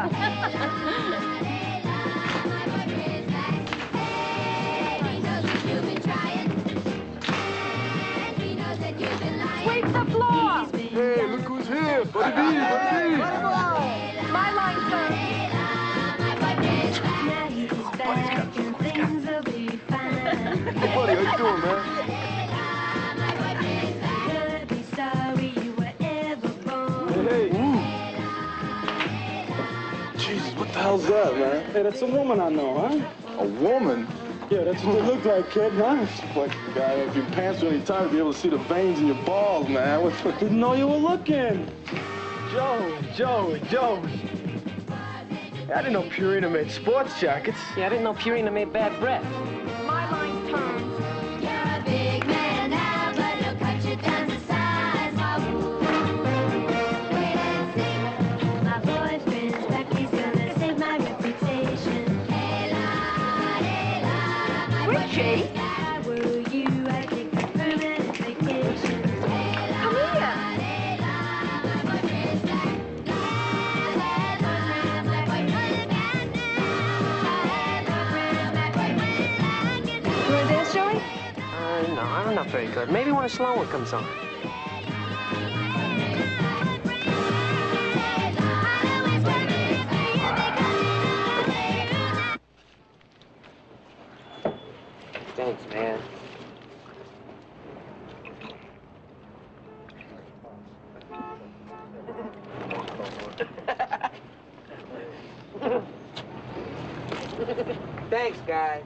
Sweep the floor. Hey, look who's here. Buddy B, Buddy B. My line turns. Now he's back and things will be fine. Hey, buddy, how you doing, man? You're gonna be sorry you were ever born. Hey, Jesus, what the hell's that, man? hey, that's a woman I know, huh? A woman? Yeah, that's what they look like, kid, huh? Like, guy, if your pants are any tight, you'd be able to see the veins in your balls, man. What the... Didn't know you were looking. Joe, Joe, Joe. I didn't know Purina made sports jackets. Yeah, I didn't know Purina made bad breath. My line turns. You're a big man now, but he'll cut you down to size. Wait and see. My boyfriend's back, he's gonna save my reputation. Richie. If I were you, I'd take a permanent vacation. Come here. You want to dance, Joey? Uh, no, I'm not very good. Maybe when a slow one comes on. Thanks, man. Thanks, guys.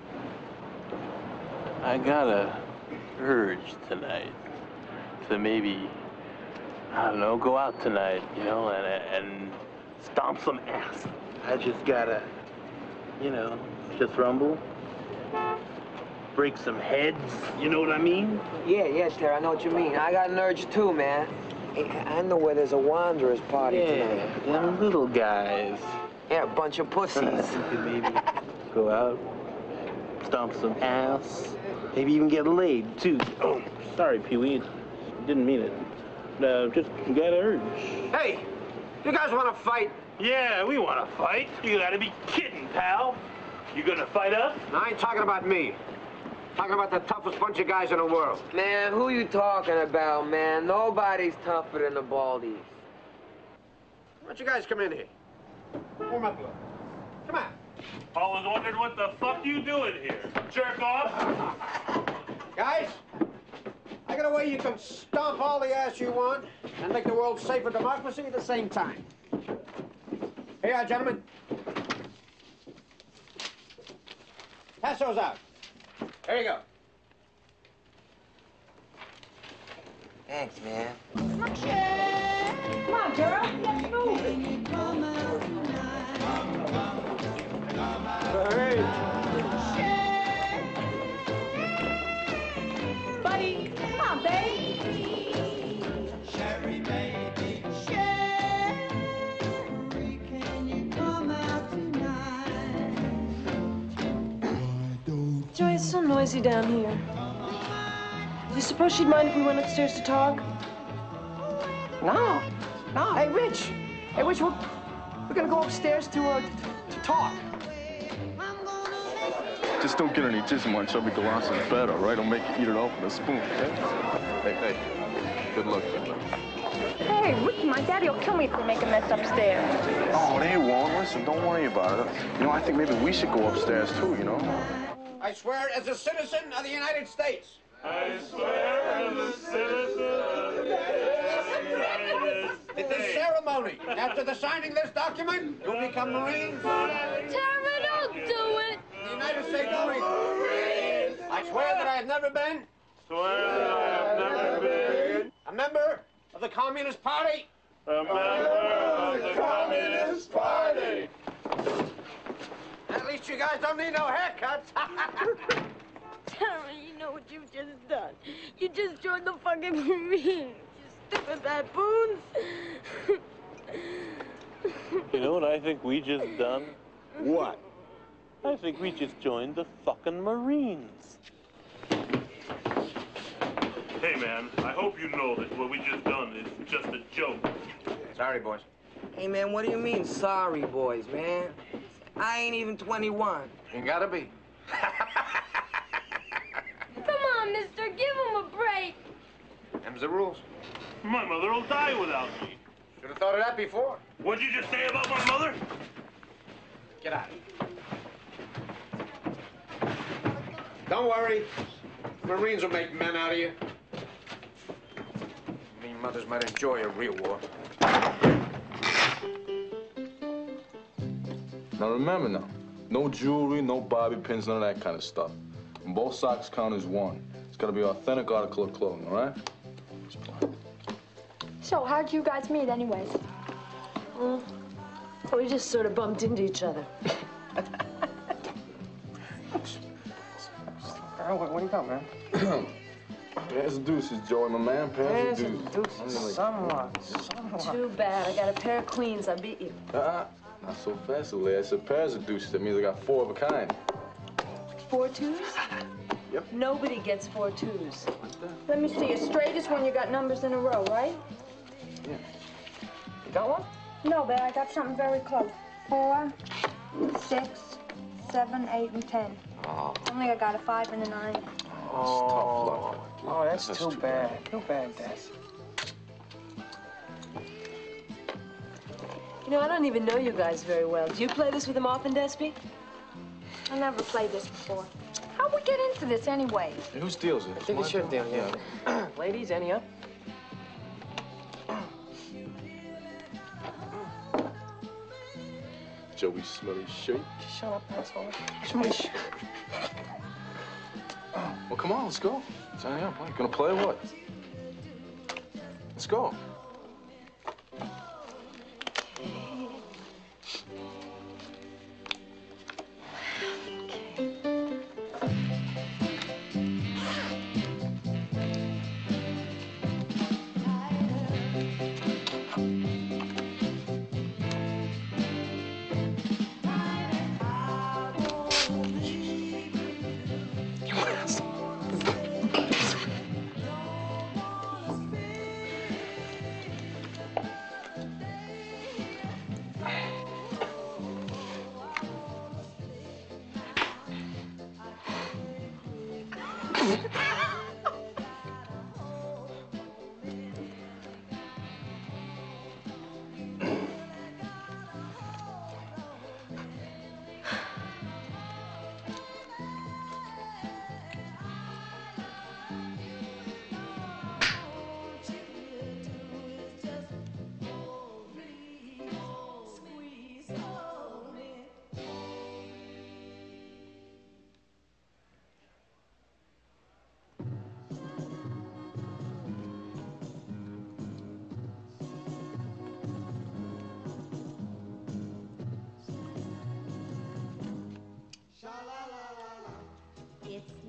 I got a urge tonight to maybe, I don't know, go out tonight, you know, and and stomp some ass. I just gotta, you know, just rumble, break some heads, you know what I mean? Yeah, yeah, Terry, I know what you mean. I got an urge too, man. Hey, I know where there's a Wanderers party Yeah, tonight. them little guys. Yeah, a bunch of pussies. We could maybe go out, stomp some ass, maybe even get laid, too. Oh, sorry, Pee-wee. Didn't mean it. Uh, just got an urge. Hey, you guys want to fight? Yeah, we want to fight. You gotta be kidding, pal. You gonna fight us? No, I ain't talking about me. Talking about the toughest bunch of guys in the world. Man, who you talking about, man? Nobody's tougher than the Baldies. Why don't you guys come in here? Warm up a little. Come on. I was wondering what the fuck you doing here. Jerk off? Guys, I got a way you can stomp all the ass you want and make the world safer democracy at the same time. Here you are, gentlemen. Pass those out. There you go. Thanks, man. Come on, girl. Let's move. Hey. Buddy, come on, babe. Sherry, baby, Sherry, can you come out tonight? Joey, it's so noisy down here. Do you suppose she'd mind if we went upstairs to talk? No. No. Hey, Rich. Hey, Rich, we're, we're gonna go upstairs to, uh, to talk. Just don't get any jizz on Chubby Colossus' bed, all right? I'll make you eat it off with a spoon, okay? Hey, hey. Good luck, kid. Hey, Ricky, my daddy will kill me if we make a mess upstairs. Oh, they won't. Listen, don't worry about it. You know, I think maybe we should go upstairs, too, you know? I swear as a citizen of the United States. I swear as a citizen of the United States. At this ceremony, after the signing this document, you'll become Marines. Tara, don't do it. The United States Marines. I swear that I have never been. Swear that I have never been. A member of the Communist Party. A member of the Communist Party. At least you guys don't need no haircuts. Tara, you know what you've just done. You just joined the fucking Marines. You stupid baboons. You know what I think we just done? What? I think we just joined the fucking Marines. Hey, man, I hope you know that what we just done is just a joke. Sorry, boys. Hey, man, what do you mean, sorry, boys, man? I ain't even twenty-one. You gotta be. Come on, mister, give him a break. Them's the rules. My mother will die without me. Should have thought of that before. What'd you just say about my mother? Get out. Don't worry. Marines will make men out of you. Mean mothers might enjoy a real war. Now remember now, no jewelry, no bobby pins, none of that kind of stuff. And both socks count as one. It's gotta be an authentic article of clothing, all right? So, how'd you guys meet anyways? Well, we just sort of bumped into each other. Earl, what, what do you got, man? Pairs of deuces, Joey, my man. Pairs Pairs of of deuces. deuces. Somewhat. Somewhat. Too bad. I got a pair of queens. I beat you. Uh-uh. Not so fast, Lee. I said pairs of deuces. That means I got four of a kind. Four twos? Yep. Nobody gets four twos. Let me see. A straight is when you got numbers in a row, right? Yeah. You got one? No, but I got something very close. Four, six, seven, eight, and ten. Oh. Only I got a five and a nine. Oh, oh, that's, That's too, too bad. Too bad, Des. You know, I don't even know you guys very well. Do you play this with them often, Despy? I never played this before. How'd we get into this anyway? Hey, whose deal's it? I think it's your deal, yeah. Ladies, any up? Joey Smelly shirt. Shut up, asshole. It's my shirt. Well, come on, let's go. Sign up. What, gonna play or what? Let's go.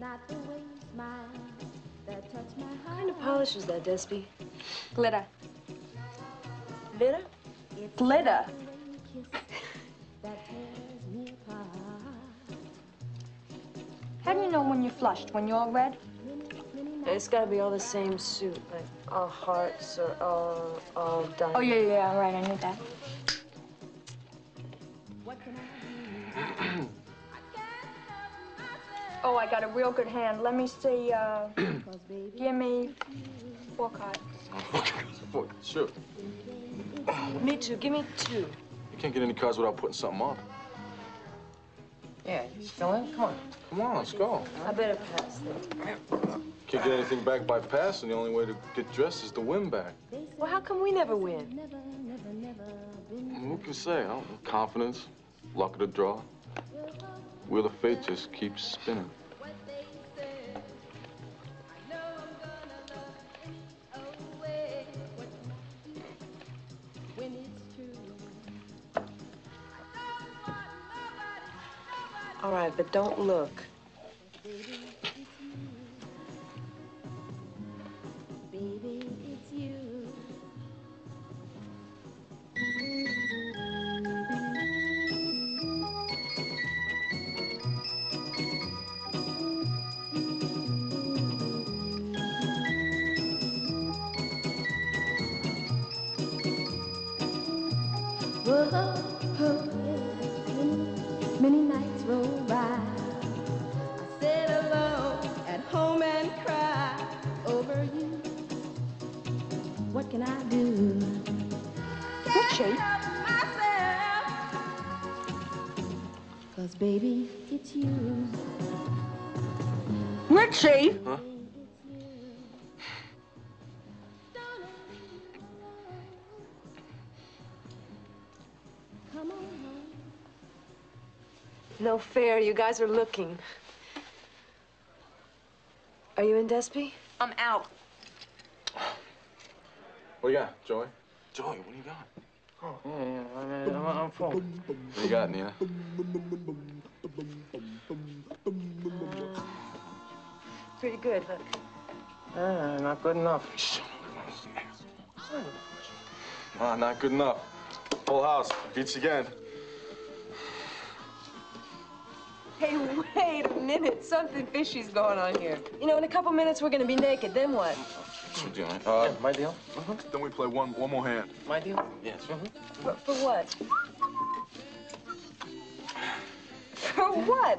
What kind of polish is that, Despy? Glitter. Glitter? Glitter. How do you know when you're flushed? When you're all red? It's got to be all the same suit, like all hearts or all, all diamonds. Oh, yeah, yeah, all right, I knew that. Oh, I got a real good hand. Let me see, uh, give me four cards. Four, sure. Me too. Give me two. You can't get any cards without putting something up. Yeah, you still in? Come on. Come on, let's go. I better pass then. Can't get anything back by passing. The only way to get dressed is to win back. Well, how come we never win? Who can say? I don't know. Confidence, luck of the draw. Wheel of fate just keeps spinning. All right, but don't look. Baby, it's you. Whoa, oh, yeah. Many nights roll by. I sit alone at home and cry over you. What can I do? Richie? Cause baby, it's you. Richie? Huh? Come on home. No fair. You guys are looking. Are you in, Despy? I'm out. What do you got, Joey? Joey, what do you got? Oh, yeah, yeah, I'm, I'm full. What do you got, Nina? Pretty good, huh? Uh, not good enough. Ah, not good enough. Full house. Beats again. Hey, wait a minute. Something fishy's going on here. You know, in a couple minutes, we're gonna be naked. Then what? What's your deal, man? Uh, Yeah, my deal. uh-huh. Then we play one one more hand. My deal? Yes. For, for what? For what?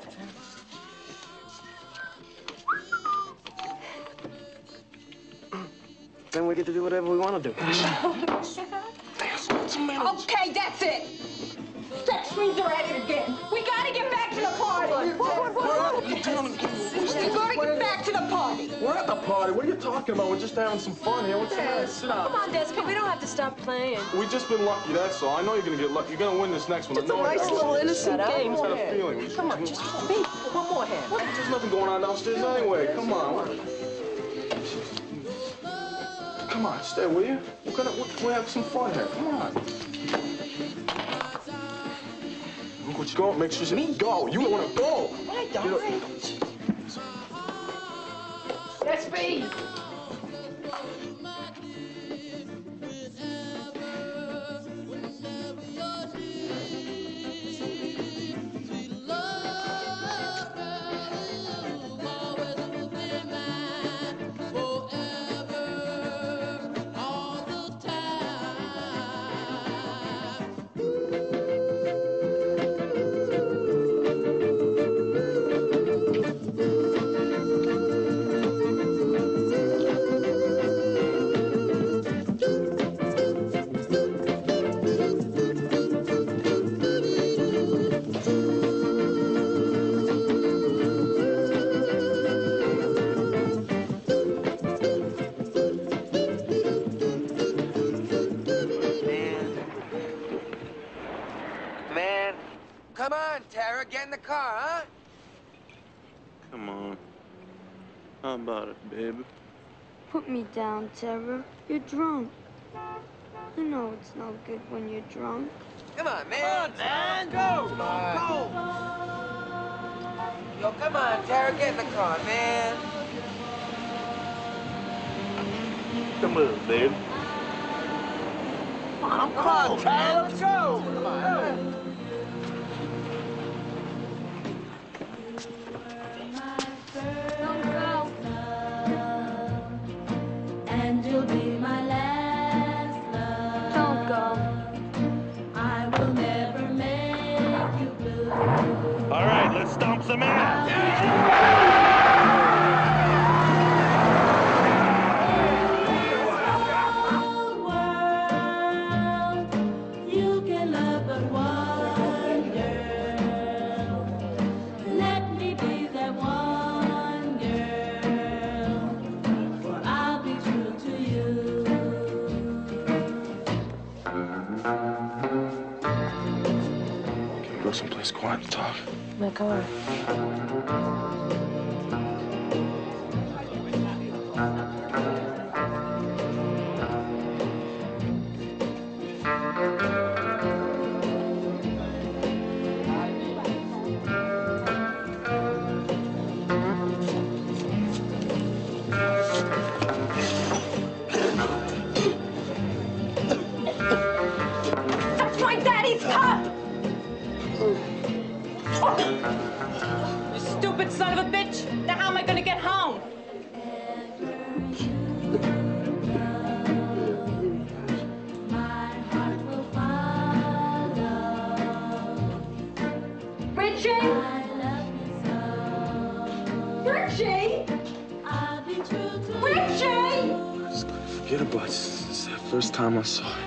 Then we get to do whatever we want to do. Okay, that's it. Sex fiends are at it again. We gotta get back to the party. What, what, what, what? We gotta get back to the party. We're at the party. What are you talking about? We're just having some fun here. What's the matter? Sit down. Come on, Despy. We don't have to stop playing. We've just been lucky, that's all. I know you're gonna get lucky. You're gonna win this next one. It's I know a nice it. little innocent I game. just had a feeling. Come on, just one, one more hand. What? There's nothing going on downstairs anyway. Come on. Come on, stay, will you? We're gonna we'll have some fun here. Come on. Look, go. Make sure you me go. You don't want to go. Right, You know- Despy! Man, come on, Tara, get in the car, huh? Come on. How about it, baby? Put me down, Tara. You're drunk. I know it's no good when you're drunk. Come on, man. Come on, man. Go. Go. You okay? Come on, Tara, get in the car, man. Come on, babe. Come on, Tara, let's go. Come on. And you'll be my last love. Don't go. I will never make you blue. All right, let's stomp some ass. You can love but one girl. Let me be that one girl, for I'll be true to you. Can we go someplace quiet to talk? My car. That's my daddy's car! You stupid son of a bitch! Now how am I gonna get home? Richie! Richie! Richie! Forget about it. It's that first time I saw it.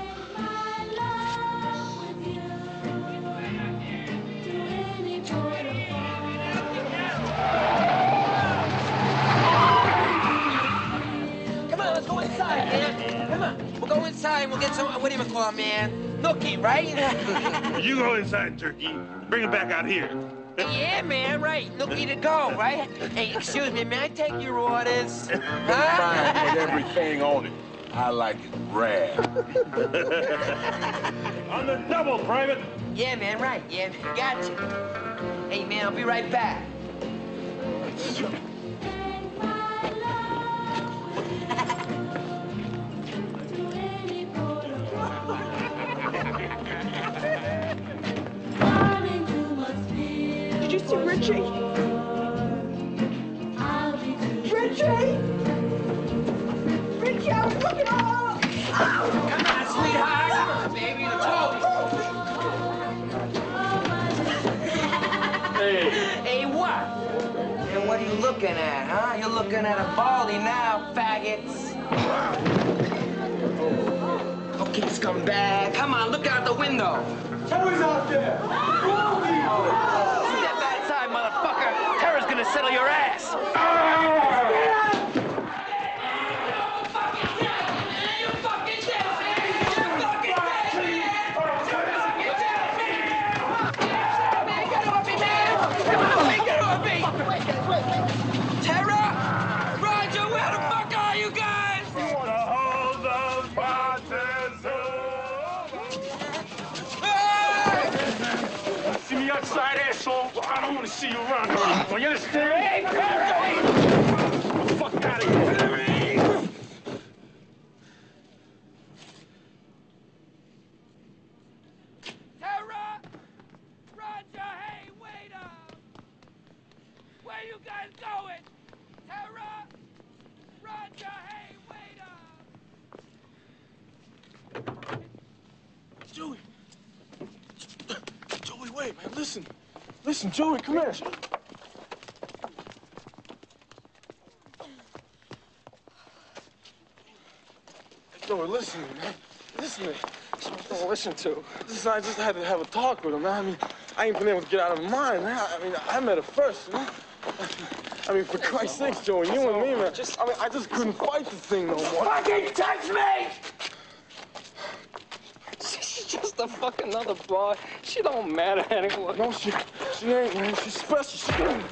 Come on, let's go inside, man. Come on. We'll go inside and we'll get some, what do you call it, man? Nookie, right? You go inside, Turkey. Bring it back out here. Yeah, man, right. Nookie to go, right? Hey, excuse me, may I take your orders? Fine with everything on it. I like it rare. On the double, Private. Yeah, man, right. Yeah, man, gotcha. Hey, man, I'll be right back. Did you see Richie? Richie! Richie, I was looking all over. Come on, sweetheart. Come on, baby. Let's go. Hey. Hey, what? And what are you looking at, huh? You're looking at a baldy now, faggots. Okay, scumbag. Come on, look out the window. Who's out there? Step outside, motherfucker. Tara's gonna settle your ass. Tara! Roger, where the fuck are you guys? See me outside, asshole? I don't want to see you around here. Well, you understand? Hey, Perry! Get the fuck out of here. Tara! Roger, hey, wait up! Where you guys going? Tara! Roger, hey, wait up! Joey! Joey, wait, man, listen. Listen, Joey, come here. Joey, listen, man. Listen to me. Don't listen to. This is, I just had to have a talk with him, man. I mean, I ain't been able to get out of my mind, man. I mean, I met her first, you know? I mean, for Christ's sakes, Joey, you and me, man. Just, I mean, I just couldn't fight the thing no more. Fucking touch me! She's just a fucking another boy. She don't matter anymore. No, she, she ain't, man. She's special. She ain't.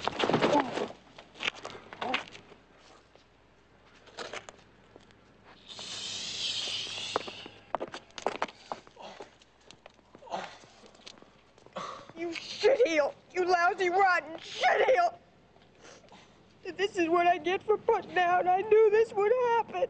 You shitheel! You lousy, rotten shitheel! This is what I get for putting out. I knew this would happen.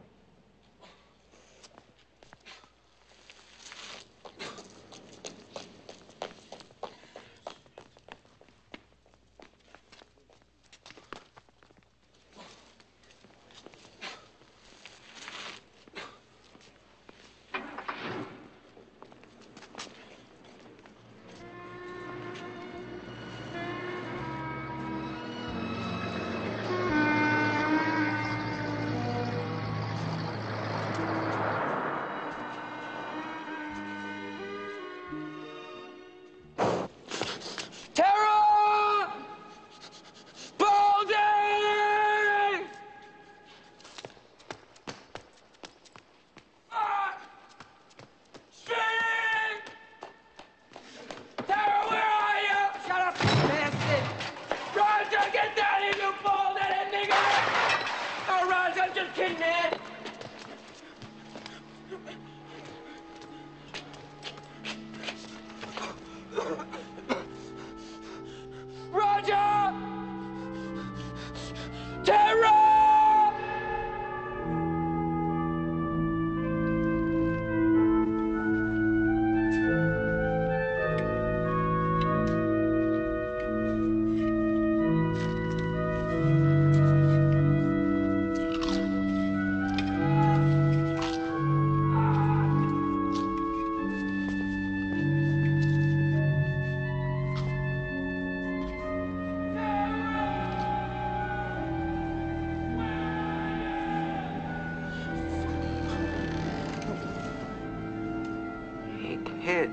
Head.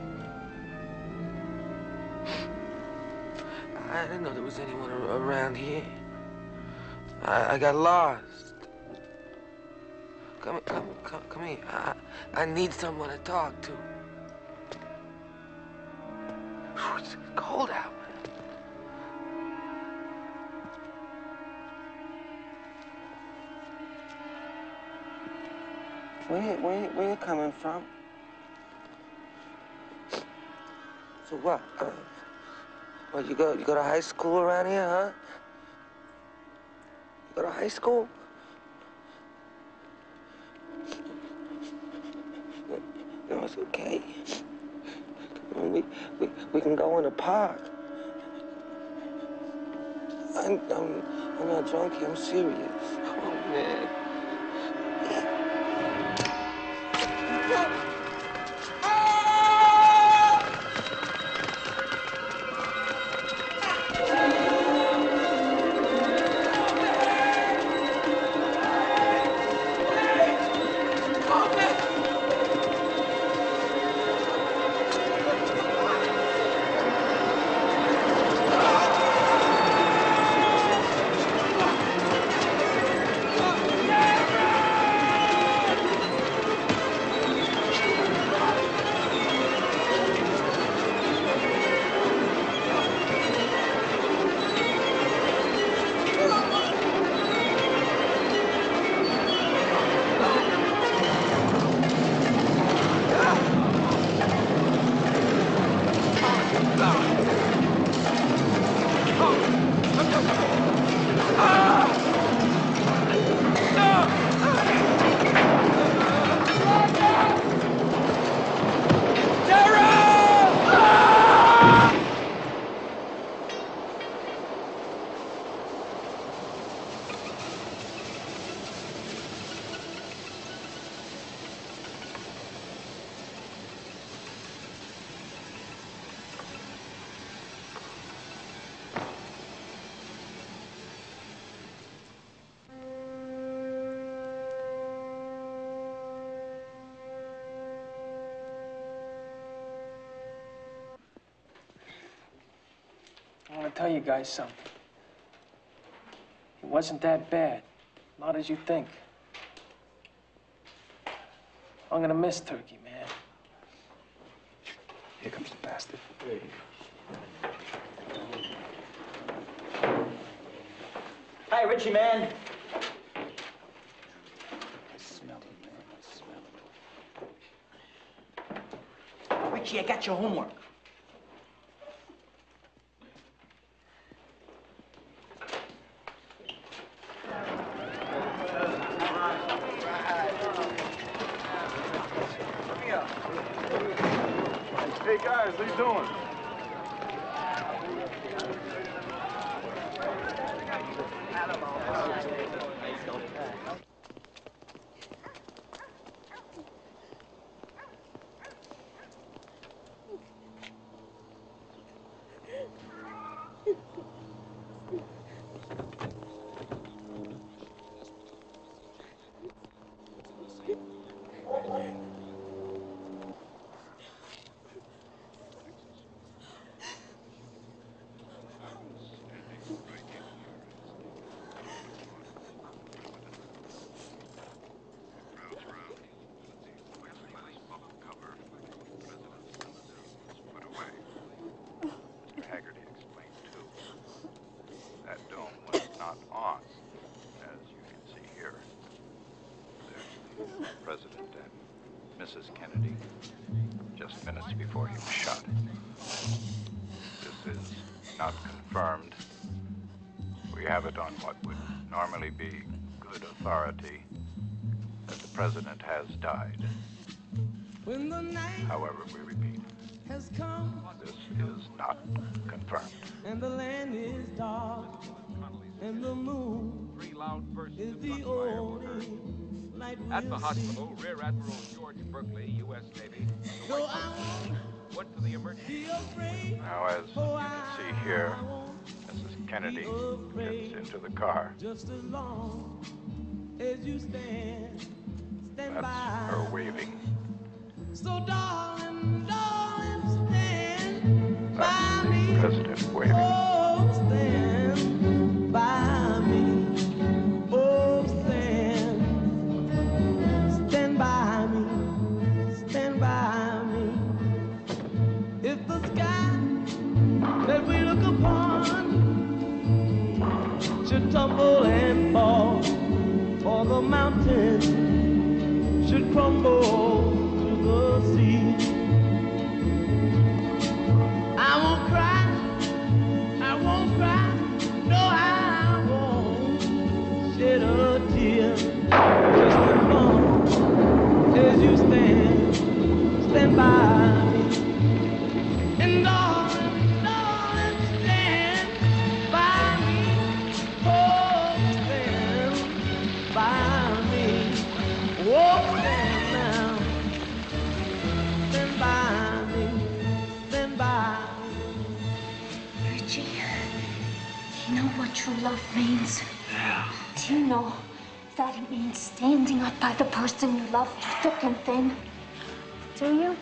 I didn't know there was anyone ar- around here. I, I got lost. Come, come, come, come here. I, I need someone to talk to. Whew, it's cold out, man. Where, where, where you coming from? So what? Uh, what, you go, you go to high school around here, huh? You go to high school? You know, it's okay. We, we, we can go in the park. I'm, I'm, I'm not drunk here, I'm serious. Oh, man. I want to tell you guys something. It wasn't that bad. Not as you think. I'm gonna miss Turkey, man. Here comes the bastard. Hi, Richie, man. I smell it, man. I smell it. Richie, I got your homework. you doing? President and Missus Kennedy just minutes before he was shot. This is not confirmed. We have it on what would normally be good authority that the president has died. When the night However, we repeat, has come this is not confirmed. and the land is dark and the moon is the only light we'll At the see. hospital, Rear Admiral George Berkeley, U S Navy, So I went to the emergency. Now, as you can see here, Missus Kennedy gets into the car. just as long as you stand, stand That's by. her waving. So darling, darling, stand by me. President waving. Oh, stand by me. Oh, stand. Stand by me. Stand by me. If the sky that we look upon should tumble and fall, or the mountain should crumble to the sea, I won't cry, I won't cry, no, I won't shed a tear, just as long as you stand, stand by me. And darling, darling, stand by me, oh, stand by me, oh, stand now, stand by me, stand by me. Richie, do you know what true love means? Yeah. Do you know that it means standing up by the person you love, thick and thin? Do you?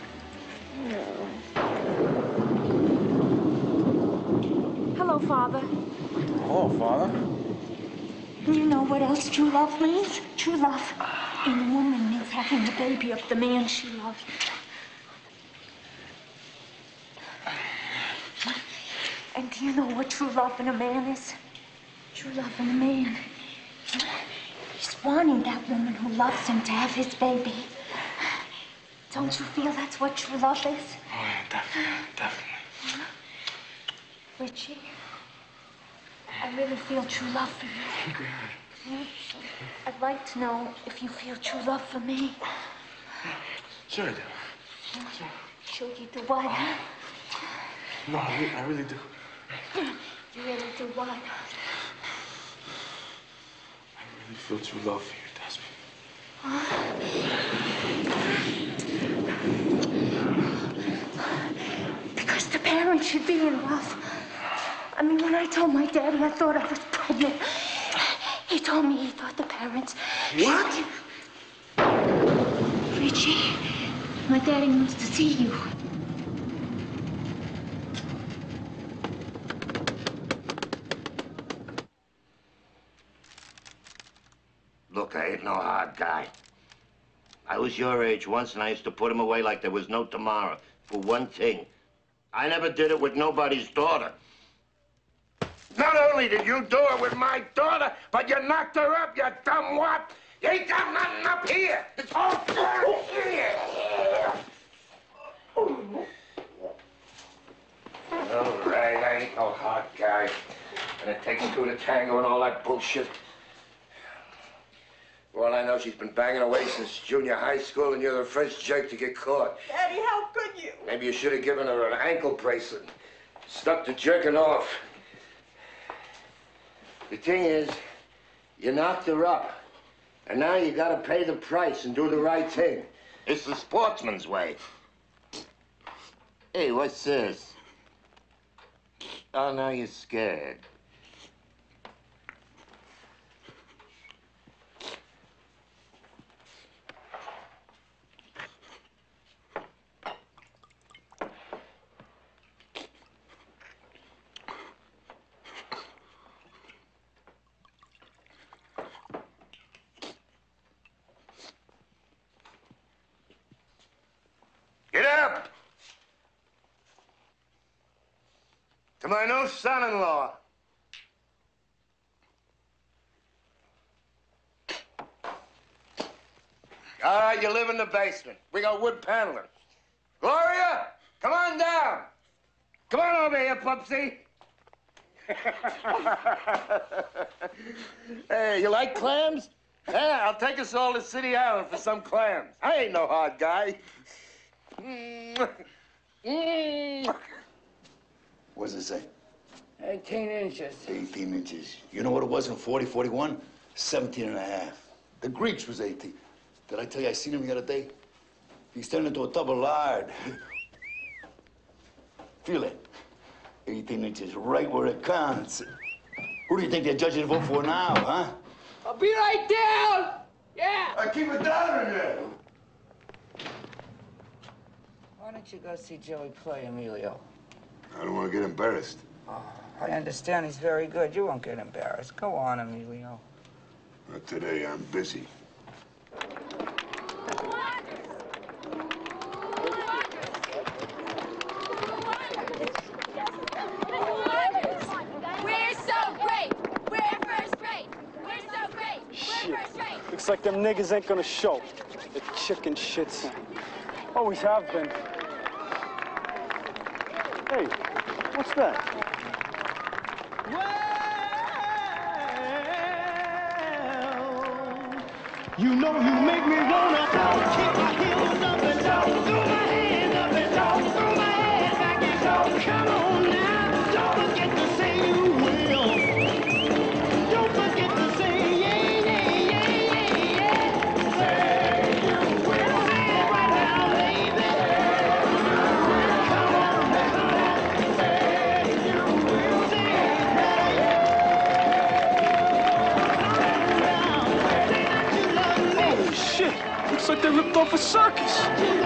Hello, Father. Hello, Father. Do you know what else true love means? True love in a woman means having the baby of the man she loves. And do you know what true love in a man is? True love in a man. He's wanting that woman who loves him to have his baby. Don't you feel that's what true love is? Oh, yeah, definitely, definitely. Richie, I really feel true love for you. I'd like to know if you feel true love for me. Sure I do. Sure you do what, huh? No, I really, I really do. You really do what? I really feel true love for you, Desmond. Because the parents should be in love. I mean, when I told my daddy I thought I was pregnant, he told me he thought the parents... What? Richie, my daddy wants to see you. Look, I ain't no hard guy. I was your age once, and I used to put him away like there was no tomorrow. For one thing, I never did it with nobody's daughter. Not only did you do it with my daughter, but you knocked her up, you dumb wop. You ain't got nothing up here. It's all down here. All right, I ain't no hard guy. And it takes two to tango and all that bullshit. For all I know, she's been banging away since junior high school, and you're the first jerk to get caught. Daddy, how could you? Maybe you should have given her an ankle bracelet. Stuck to jerking off. The thing is, you knocked her up. And now you gotta pay the price and do the right thing. It's the sportsman's way. Hey, what's this? Oh, now you're scared. Get up! To my new son-in-law. All right, you live in the basement. We got wood paneling. Gloria, come on down. Come on over here, Pupsy. Hey, you like clams? Yeah, I'll take us all to City Island for some clams. I ain't no hard guy. Mm. Mm. What does it say? eighteen inches. eighteen inches. You know what it was in forty, forty-one? seventeen and a half. The Greeks was eighteen. Did I tell you I seen him the other day? He's turned into a double lard. Feel it. eighteen inches, right where it counts. Who do you think they're judging the vote for now, huh? I'll be right down! Yeah! I keep it down in there. Why don't you go see Joey play, Emilio? I don't want to get embarrassed. Oh, I understand he's very good. You won't get embarrassed. Go on, Emilio. Not today. I'm busy. We're so great. We're first rate. We're so great. Shit. Looks like them niggas ain't gonna show. The chicken shits. Always have been. Hey, what's that? You know you make me wanna kick my heels up and down, throw my hands up and down, throw my head back and down. Come on now, don't forget to say you will. Don't forget to say yeah, yeah, yeah, yeah, yeah. Say you will. Say it right now, baby. Come on now, say you will. Say it right now. Holy shit! Looks like they ripped off a circus.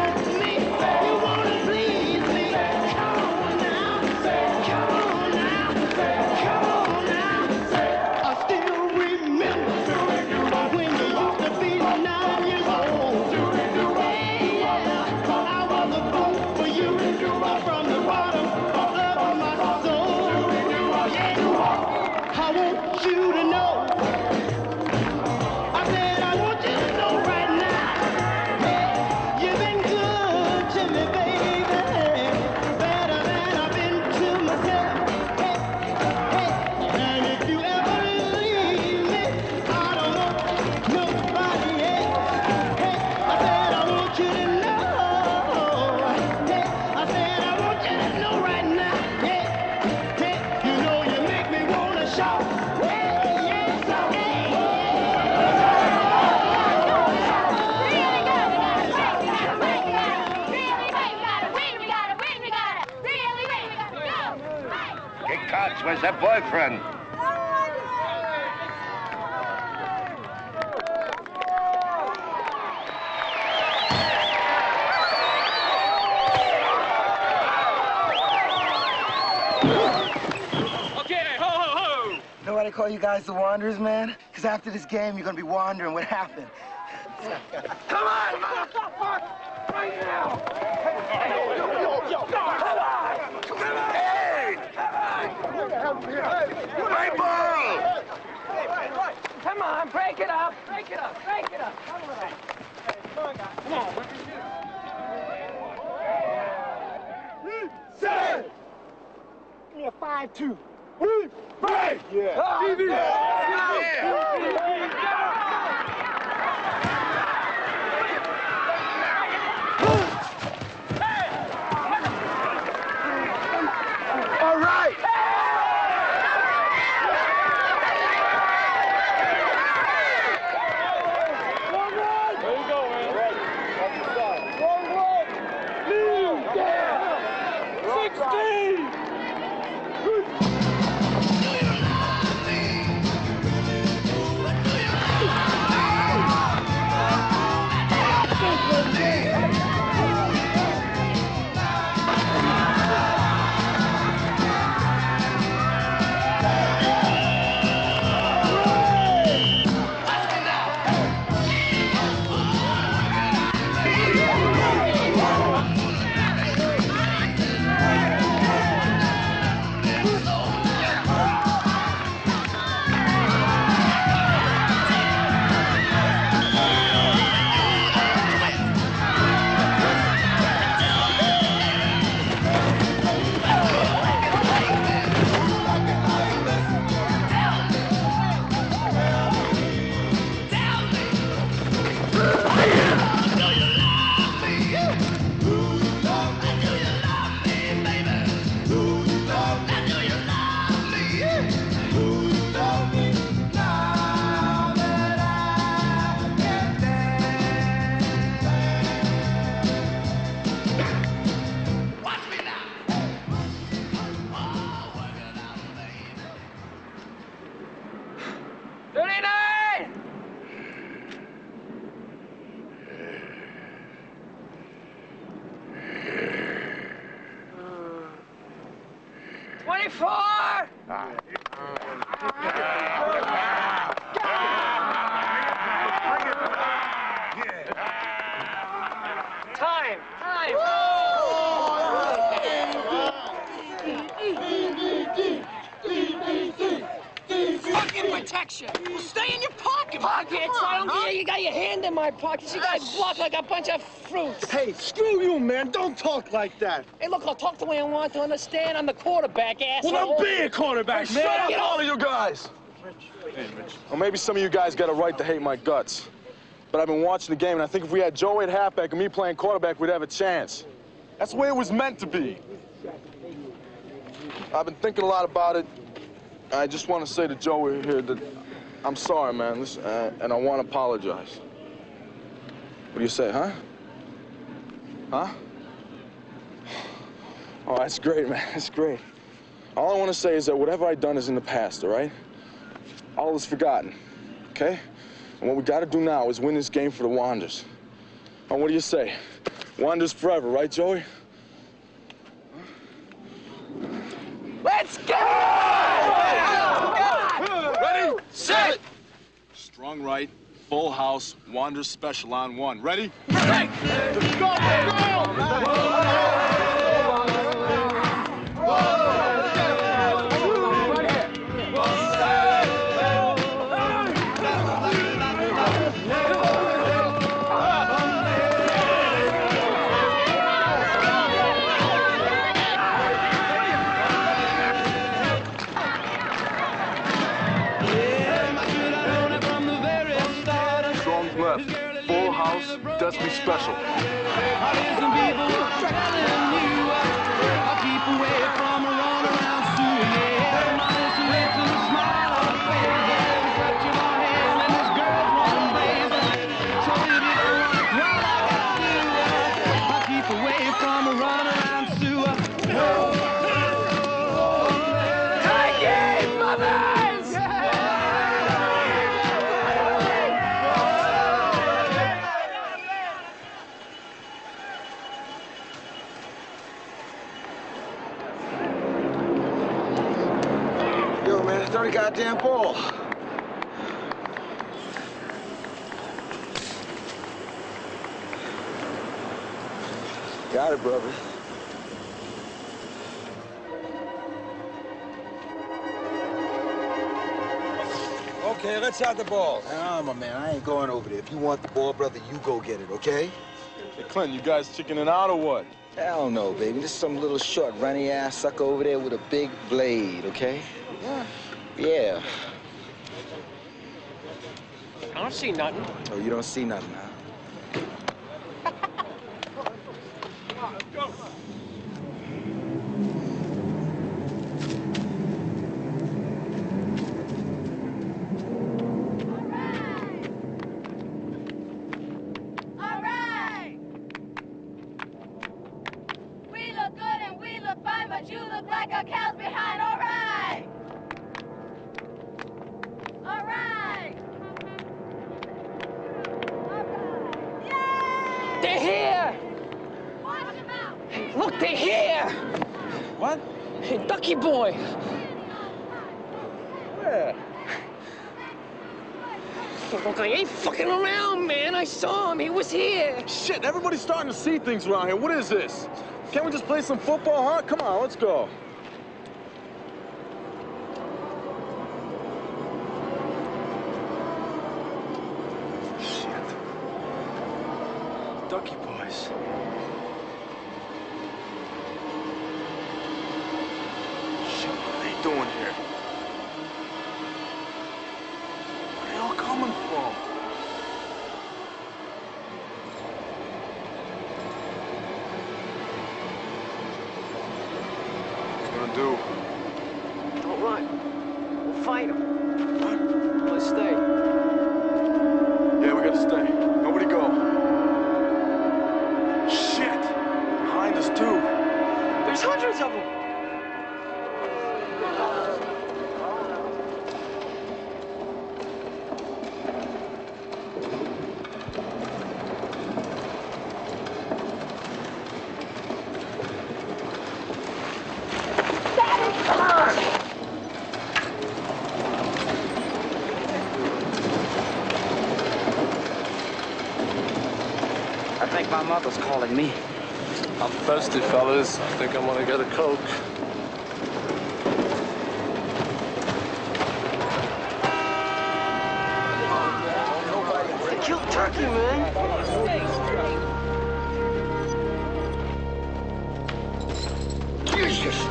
Where's that boyfriend? Okay, ho, ho, ho! You know why they call you guys the Wanderers, man? Because after this game, you're gonna be wondering what happened. Come on, motherfucker! Right now! Hey, yo, yo, yo, yo! Come on! Come on! Hey! My ball! Hey, right, right. Come on, break it up. Break it up. Break it up. Come on. Come on, guys. Come on. Seven! Give me a five two. We break! Yeah. T V! Yeah. twenty-four! Time! Time! Fucking protection! Well, stay in your pocket! Pockets? Come I on, don't huh? care. You got your hand in my pockets. You guys block like a bunch of fruits. Hey, screw you, man. Don't talk like that. Hey, look, I'll talk the way I want to understand. I'm the quarterback, asshole. Well, don't be a quarterback, Hey, man. shut Shut up, up, all of you guys. Hey, Rich. Well, maybe some of you guys got a right to hate my guts. But I've been watching the game, and I think if we had Joey at halfback and me playing quarterback, we'd have a chance. That's the way it was meant to be. I've been thinking a lot about it. I just want to say to Joey here that I'm sorry, man, Listen, uh, and I want to apologize. What do you say, huh? Huh? Oh, that's great, man. That's great. All I want to say is that whatever I've done is in the past, all right? All is forgotten, okay? And what we got to do now is win this game for the Wanderers. And what do you say? Wanderers forever, right, Joey? Let's go! Ready, set, strong right, full house, Wanderers special on one. Ready? Right. Let's go! That's me special. Dirty goddamn ball. Got it, brother. Okay, let's have the ball. Nah, my man, I ain't going over there. If you want the ball, brother, you go get it, okay? Hey, Clint, you guys chickening out or what? Hell no, baby. This is some little short, runny-ass sucker over there with a big blade, okay? Yeah. Yeah. I don't see nothing. Oh, you don't see nothing, huh? They're here! Look, they're here! What? Hey, Ducky Boy! Where? Look, I ain't fucking around, man. I saw him. He was here. Shit, everybody's starting to see things around here. What is this? Can't we just play some football, huh? Come on, let's go. Ducky Boys. Shit, what are they doing here? Where are they all coming from? What's he gonna do? Don't run. We'll fight him. What? Let's stay. Yeah, we gotta stay. Nobody go. Shit! Behind us, too. There's hundreds of them. Daddy! Chicago's calling me. I'm thirsty, fellas. I think I'm gonna get a Coke. They killed Turkey, man. Jesus!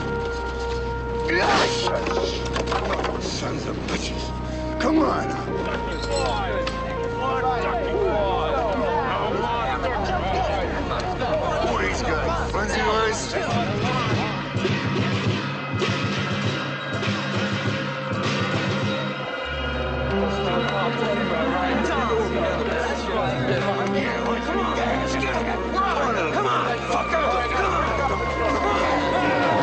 Sons of bitches. Come on. Who are these guys? Friends of yours? Come on, fuck up! Come on!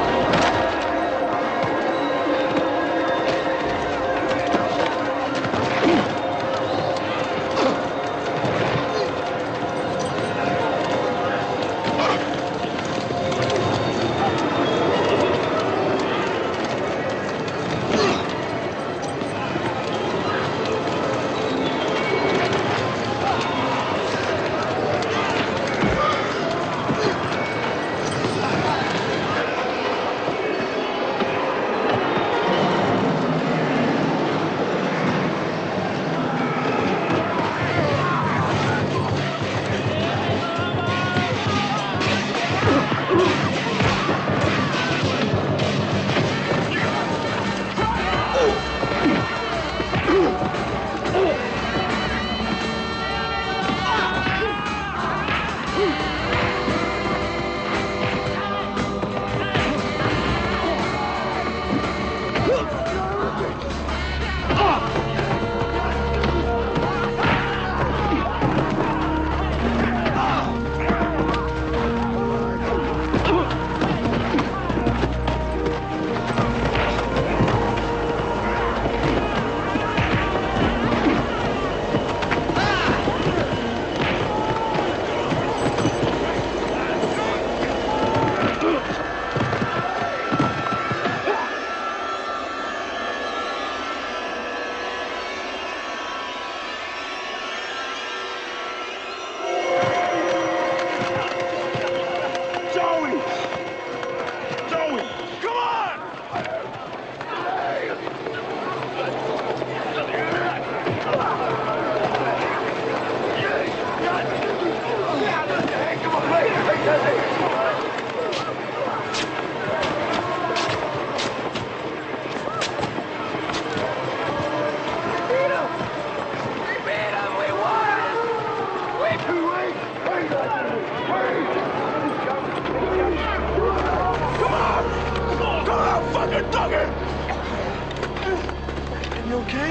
You okay?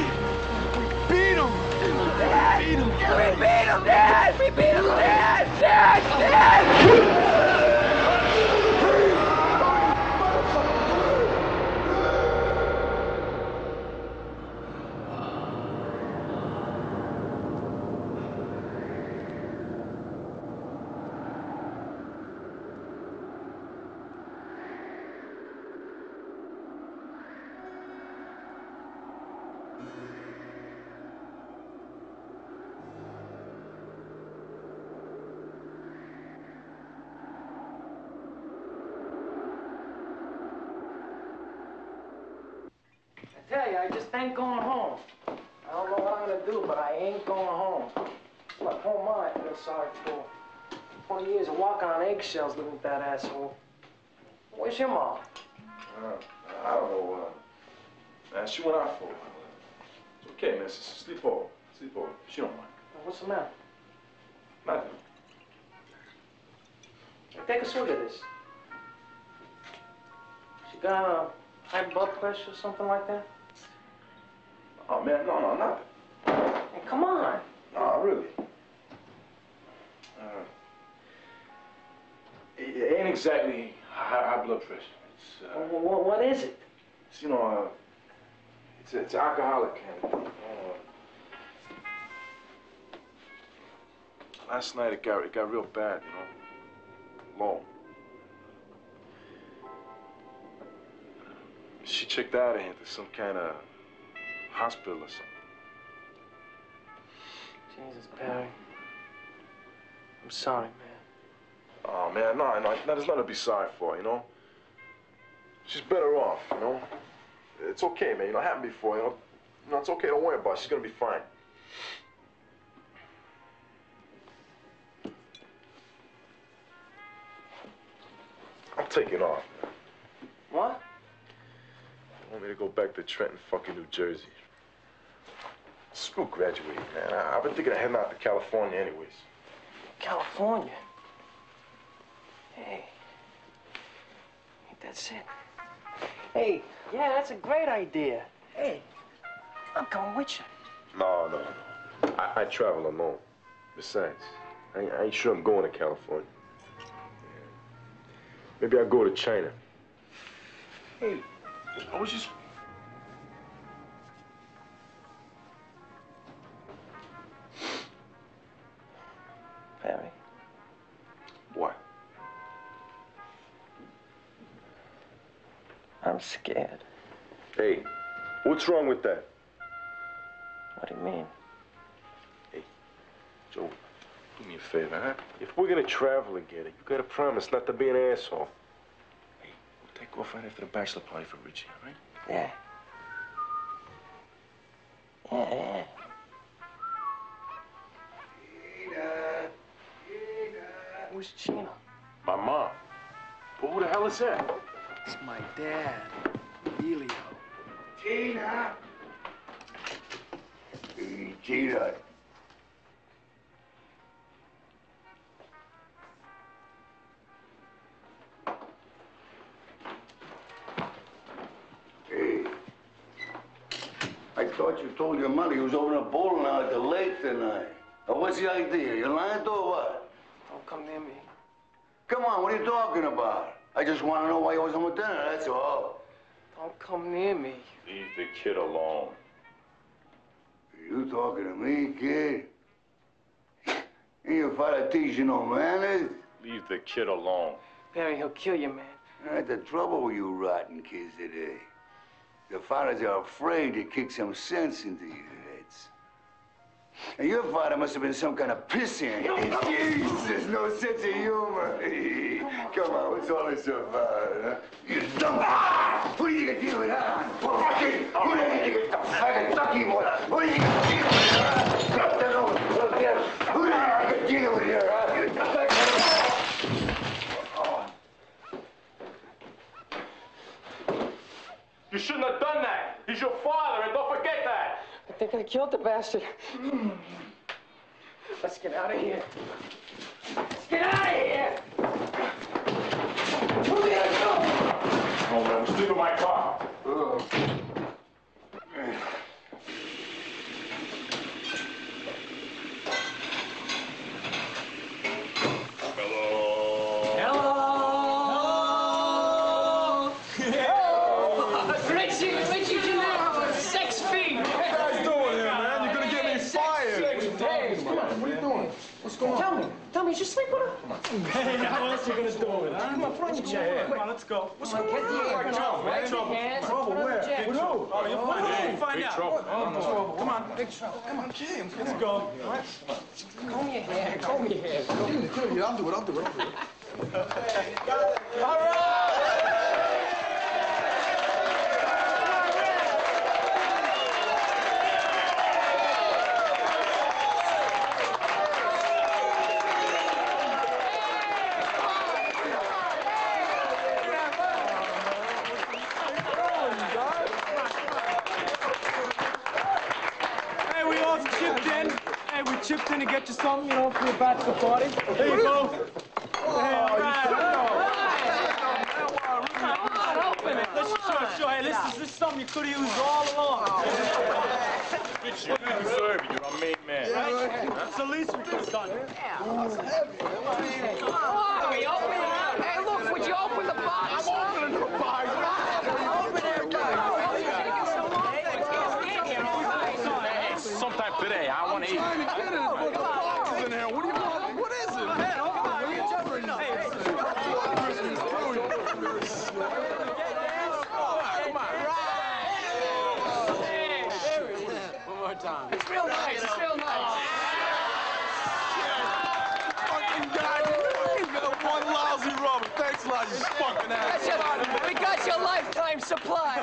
We beat him! Dad! We beat him! We beat him, Dad! We beat him, Dad! Dad! Dad! I tell you, I just ain't going home. I don't know what I'm gonna do, but I ain't going home. Look, home mom I feel sorry for. twenty years of walking on eggshells living with that asshole. Where's your mom? Uh, I don't know. Uh, man, she went out for a while. It's okay, man. Sleep over. Sleep over. She don't mind. What's the matter? Nothing. Hey, take a swig of this. She got a high blood pressure or something like that? Oh, man, no, no, nothing. Hey, come on. No, really. Uh, it, it ain't exactly high, high blood pressure. It's, uh, Well, what, what is it? it's, you know, uh, it's, it's alcoholic kind of. Uh, last night it got, it got real bad, you know. Low. She checked out of here to some kind of hospital or something. Jesus, Barry. I'm sorry, man. Oh, man, no, no, no, there's nothing to be sorry for, you know? She's better off, you know? It's okay, man. You know, it happened before, you know? You know, it's okay. Don't worry about it. She's gonna be fine. I'm taking off, man. What? I want me to go back to Trenton, fucking New Jersey. Screw graduating, man. I, I've been thinking of heading out to California anyways. California? Hey. Ain't that it? Hey, yeah, that's a great idea. Hey, I'm going with you. No, no, no. I, I travel alone. Besides, I, I ain't sure I'm going to California. Yeah. Maybe I'll go to China. Hey, I was just... Barry? What? I'm scared. Hey, what's wrong with that? What do you mean? Hey, Joe, do me a favor, huh? If we're gonna travel together, you gotta promise not to be an asshole. Hey, we'll take off right after the bachelor party for Richie, all right? Yeah. Yeah, yeah. Gina, Gina. Who's Gina? My mom. Well, who the hell is that? It's my dad, Elio. Gina. Hey, Gina. Hey. I thought you told your mother you was over a bowling out at the lake tonight. Now, what's the idea? You lying to her or what? Don't come near me. Come on, what are you talking about? I just want to know why you was home with dinner, that's all. Don't come near me. Leave the kid alone. You talking to me, kid? Ain't your father teach you no manners? Leave the kid alone. Barry, he'll kill you, man. That's the trouble with you rotten kids today. The fathers are afraid to kick some sense into your heads. And your father must have been some kind of pissant. Jesus, no sense of humor. Come on, what's all this about, huh? You dumb... Ah! Who do you think you're dealing with, huh? Fucking... Who do you think you're the fucking ducky boy? Who do you think you're dealing with, huh? Who do you think you're dealing with here, huh? You shouldn't have done that. He's your father, and don't forget that. I think I killed the bastard. Let's get out of here. Let's get out of here! Who the hell? Oh, man, we're sleeping in my car. Ugh. Richie, Richie Gennaro, six feet. What are you guys doing here, man? You're gonna get me fired. What are you doing? What's going on? Tell me, tell me, is you sleep with her? Hey, how else are you gonna do it, huh? Come on, put on your chair. Come on, let's go. What's going on? Trouble, man. Trouble where? With who? Oh, you'll find out. We'll find Big out. trouble. Trouble. Come on. Big trouble. Come on, James. Let's go. Comb your hair, comb your hair. I'll do it, I'll do it, I'll do it. All right. Chipped in to get you something, you know, for your bachelor party. There you go. Hey, all right. Come on, open it. Let's sure, sure. Hey, this is this is something you could have used all along. Bitch, you deserve it. You're a made man. Right? That's the least we could have done. Yeah. Come on, we open it up. Hey, look, would you open the box? I'm opening the box. Open it, guys. Sometime today, I want to eat. Trying to get it. What the fuck is in here? What do you want? What is it? Man, come on, what are you jumping? Come on. One more time. It's real nice. It's real nice. Fucking out, you fucking Got ass. your- We got your lifetime supply.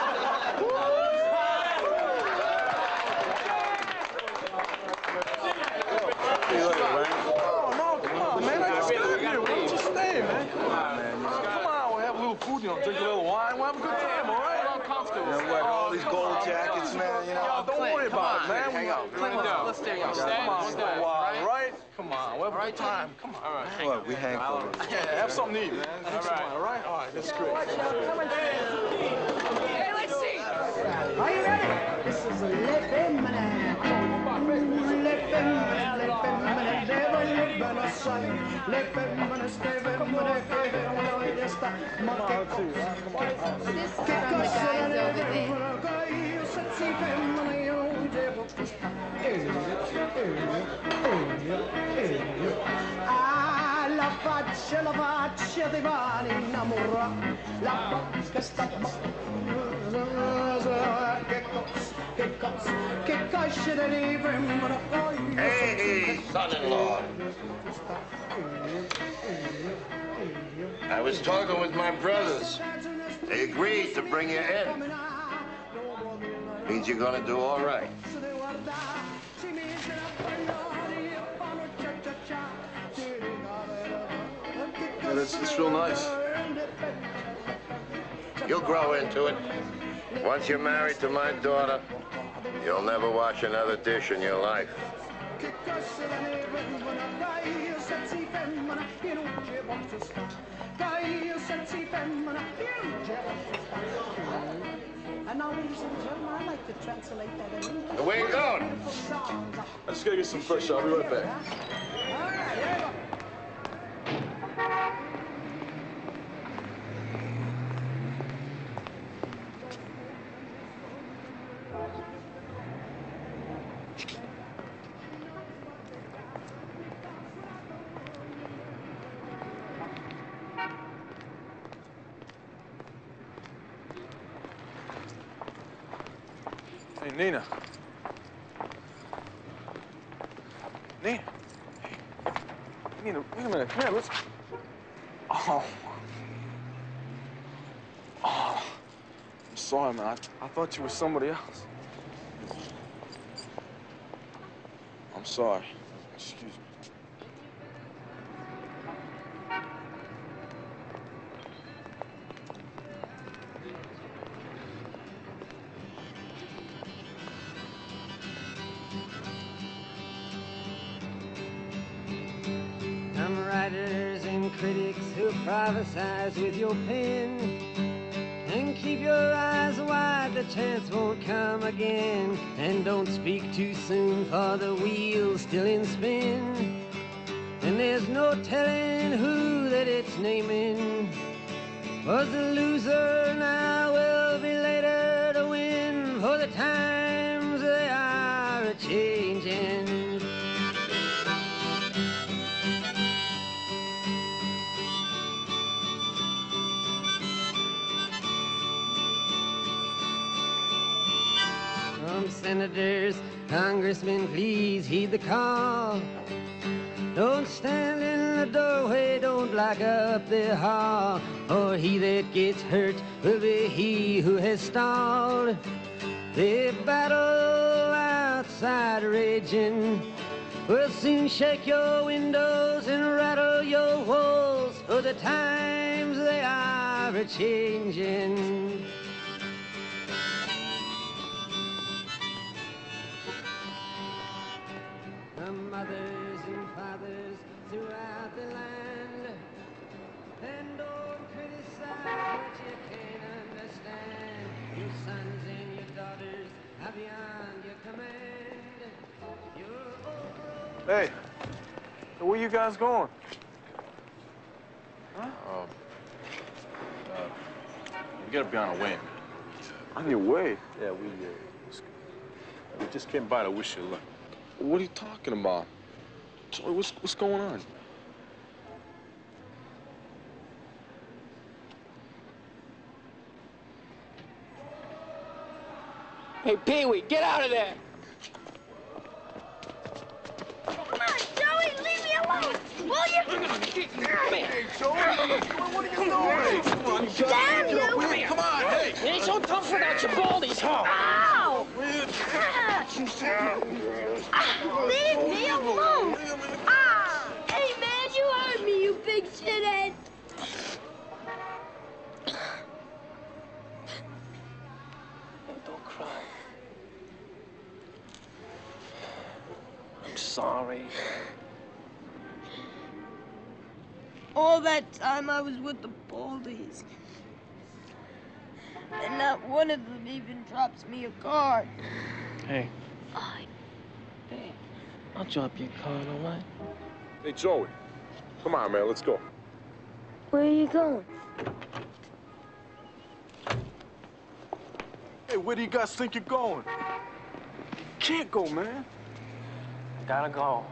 Oh, no, come on, man. I just got here. Why don't you stay, man? Come on, man. Come on, we'll have a little food, you know, drink a little wine. We'll have a good time, all right? I'm comfortable. You know what, all these gold jackets, man, you know. Yo, don't worry about it, man. Hang on. Clint, let's stay on. Come on for a while, right? Come on, we'll have a good time. Come on. All right. What, we hang for it. Yeah, have something to eat, man. All right. All right? All right, that's great. Hey, let's see. Are you ready? This is a Le Feminine. Le Feminine, Le Feminine, never live in a sun. Le Feminine, stay feminine, feminine, just a monkey. This is from the guys over there. Ah, la faccia, la faccia di mani innamora, la bocca sta che cos, che cos, che cosce di femmina. Hey, son-in-law. I was talking with my brothers. They agreed to bring you in. Means you're gonna do all right. Yeah, that's, that's real nice. You'll grow into it. Once you're married to my daughter, you'll never wash another dish in your life. And now, ladies and gentlemen, I'd like to translate that in English. Where you going? I just gotta get some fresh. I'll be right back. Hey, Nina. Nina. Hey. Nina, wait a minute. Come here, let's... Oh. Oh. I'm sorry, man. I, I thought you were somebody else. I'm sorry. Excuse me. Some writers and critics who prophesize with your pen, and keep your eyes wide, the chance won't come again. And don't speak too soon, for the wheel's still in spin, and there's no telling who that it's naming was the loser. Now will be later to win, for the times they are a-changing. Some senators, congressmen, please heed the call. Don't stand in the doorway, don't block up the hall, or he that gets hurt will be he who has stalled. The battle outside raging will soon shake your windows and rattle your walls, for the times they are a-changing. The mothers and fathers throughout the land, and don't criticize what you can't understand. Your sons and your daughters are beyond your command. You're over. Hey, where you guys going? Huh? Um, uh, we gotta be on our way, man. On your way? Yeah, we, uh, we just came by to wish you luck. What are you talking about? Joey, what's, what's going on? Hey, Pee-wee, get out of there! Come on, Joey, leave me alone! Will you? Come here. Hey, Joey. What are you doing? Come on, Damn you! Come here. Come on, hey. It ain't so tough without your baldies, huh? Ow! Leave me alone! Ah! Hey, man, you heard me, you big shithead! Don't cry. I'm sorry. All that time I was with the Baldies. And not one of them even drops me a card. Hey. Hey, I'll drop you a card, all right? Hey, Joey. Come on, man. Let's go. Where are you going? Hey, where do you guys think you're going? You can't go, man. I gotta go.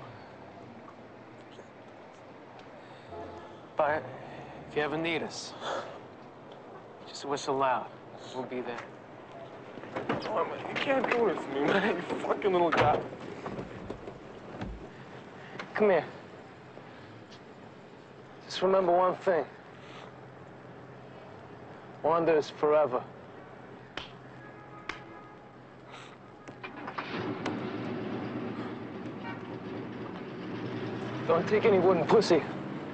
But if you ever need us, just whistle loud. We'll be there. Come on, man. You can't do this to me, man. You fucking little guy. Come here. Just remember one thing. Wanda is forever. Don't take any wooden pussy.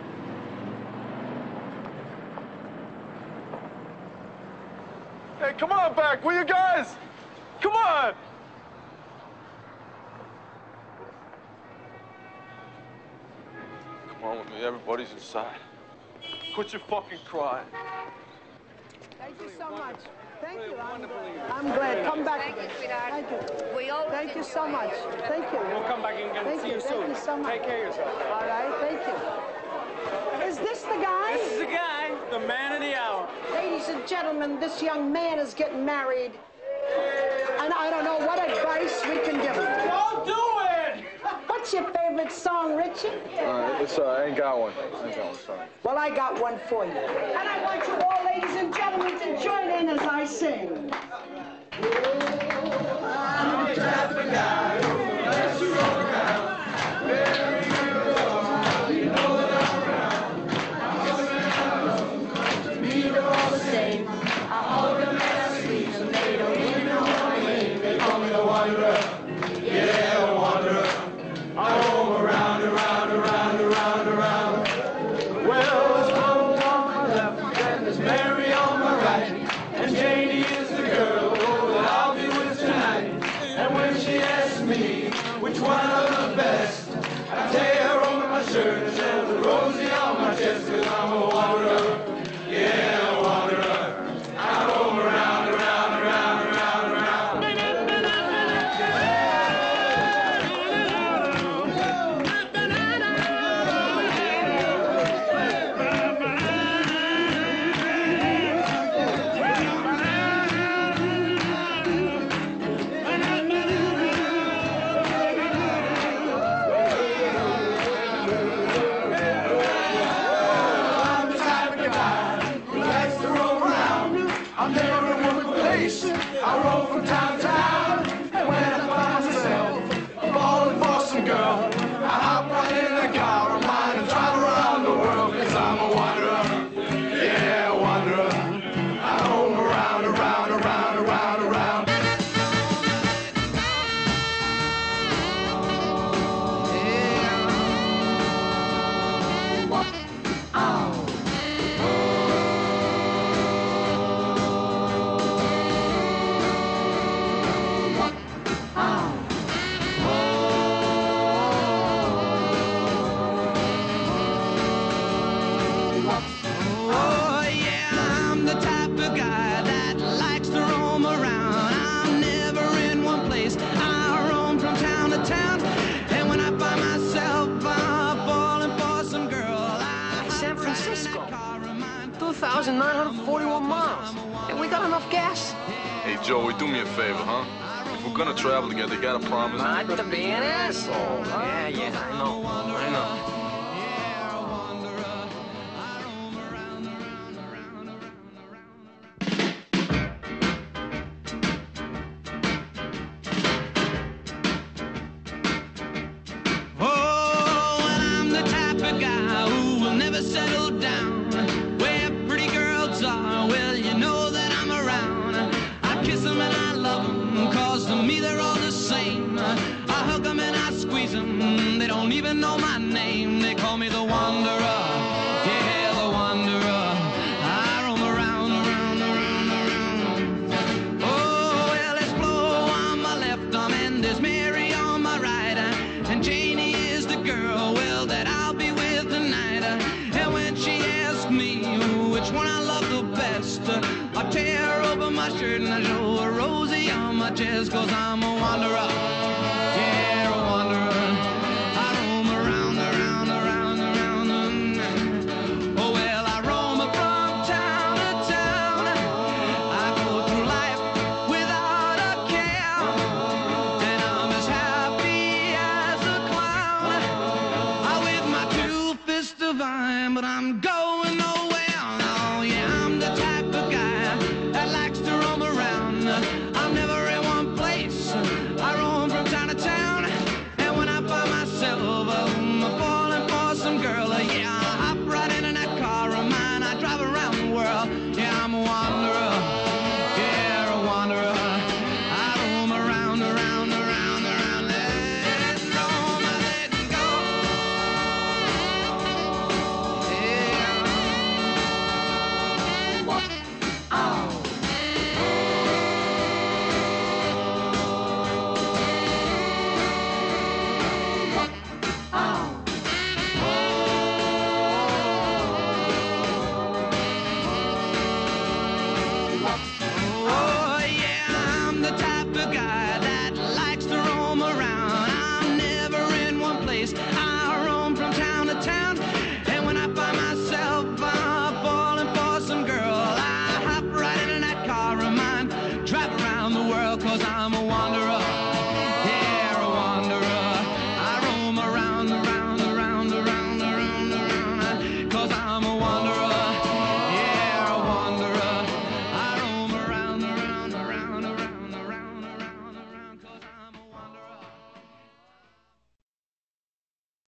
Hey, come on back, will you guys? Come on! Come on with me, everybody's inside. Quit your fucking crying. Thank you so much. Thank you. I'm, I'm glad. Come back. Thank you, sweetheart. Thank you. We always Thank you so enjoy much. it. Thank you. We'll come back and Thank see you. you soon. Thank you so much. Take care of yourself. All right. Thank you. Is this the guy? This is the guy, the man of the hour. Ladies and gentlemen, this young man is getting married. And I don't know what advice we can give him. Don't do it! What's your favorite song, Richie? All right, it's, uh, I ain't got one. I ain't got one, sorry. Well, I got one for you. And I want you all, ladies and gentlemen, to join in as I sing. I'm a traffic guy. Let's roll around. Very good. You know that I'm around. I'm to me all the same. I hold them in my sleeves and they don't even know my name. They call me the Wanderer. Yeah, the Wanderer. I roam around, around, around, around, around. Well, there's Mom on my left, and there's Mary on my right, and Janie is the girl that I'll be with tonight. And when she asks me which one of the best, I tear over my shirt and tell the Rosie on my chest, 'cause I'm a wanderer, yeah, a wanderer. I roam around, around, around, around, around. I'm the type of guy who likes to roam around. I'm never in one place. I roam from town to town. And when I find myself falling for some girl, I hop right in the car of mine and drive around the world. 'Cause I'm a wanderer. Yeah, a wanderer. I roam around, around, around, around, around. Oh, yeah, I'm the type of guy that likes to roam around. I'm never in one place. I roam from town to town. And when I find myself uh, falling for some girl, I Hey, San Francisco. two thousand nine hundred forty-one miles. And we got enough gas? Hey, Joey, do me a favor, huh? If we're gonna travel together, you gotta promise. Not to be an asshole. Yeah, yeah, I know. I know. Oh, well, I'm the type of guy never settle down. Where pretty girls are, well, you know that I'm around. I kiss them and I love them, cause to me they're all the same. I hug them and I squeeze them, they don't even know my name. They call me the Wanderer, yeah, the Wanderer. I roam around, around, around, around. Oh, well, there's Flo on my left arm and there's Mary on my right. And Janie is the girl, well, that I'll be with tonight. And when she asks me which one I love the best, I tear open my shirt and I show her Rosie on my chest, cause I'm a wanderer, yeah, a wanderer. I roam around, around, around, around. Oh, well, I roam from town to town. I go through life without a care, and I'm as happy as a clown. I with my two fists divine, but I'm going nowhere. Oh, yeah, I'm the type of guy that likes to roam around. I'm never in one place. I roam from town to town, and when I find myself um, falling for some girl, uh, yeah, I hop right in that car of mine. I drive around the world. Yeah, I'm a wanderer. Yeah, a wanderer. I roam around, around, around, around. Let it roam, let it go. Yeah. Oh. Oh, yeah, I'm the type of guy that likes to roam around. I'm never in one place. I roam from town to town. And when I find myself uh, falling for some girl, I hop right in that car of mine, drive around the world, cause I'm a wanderer.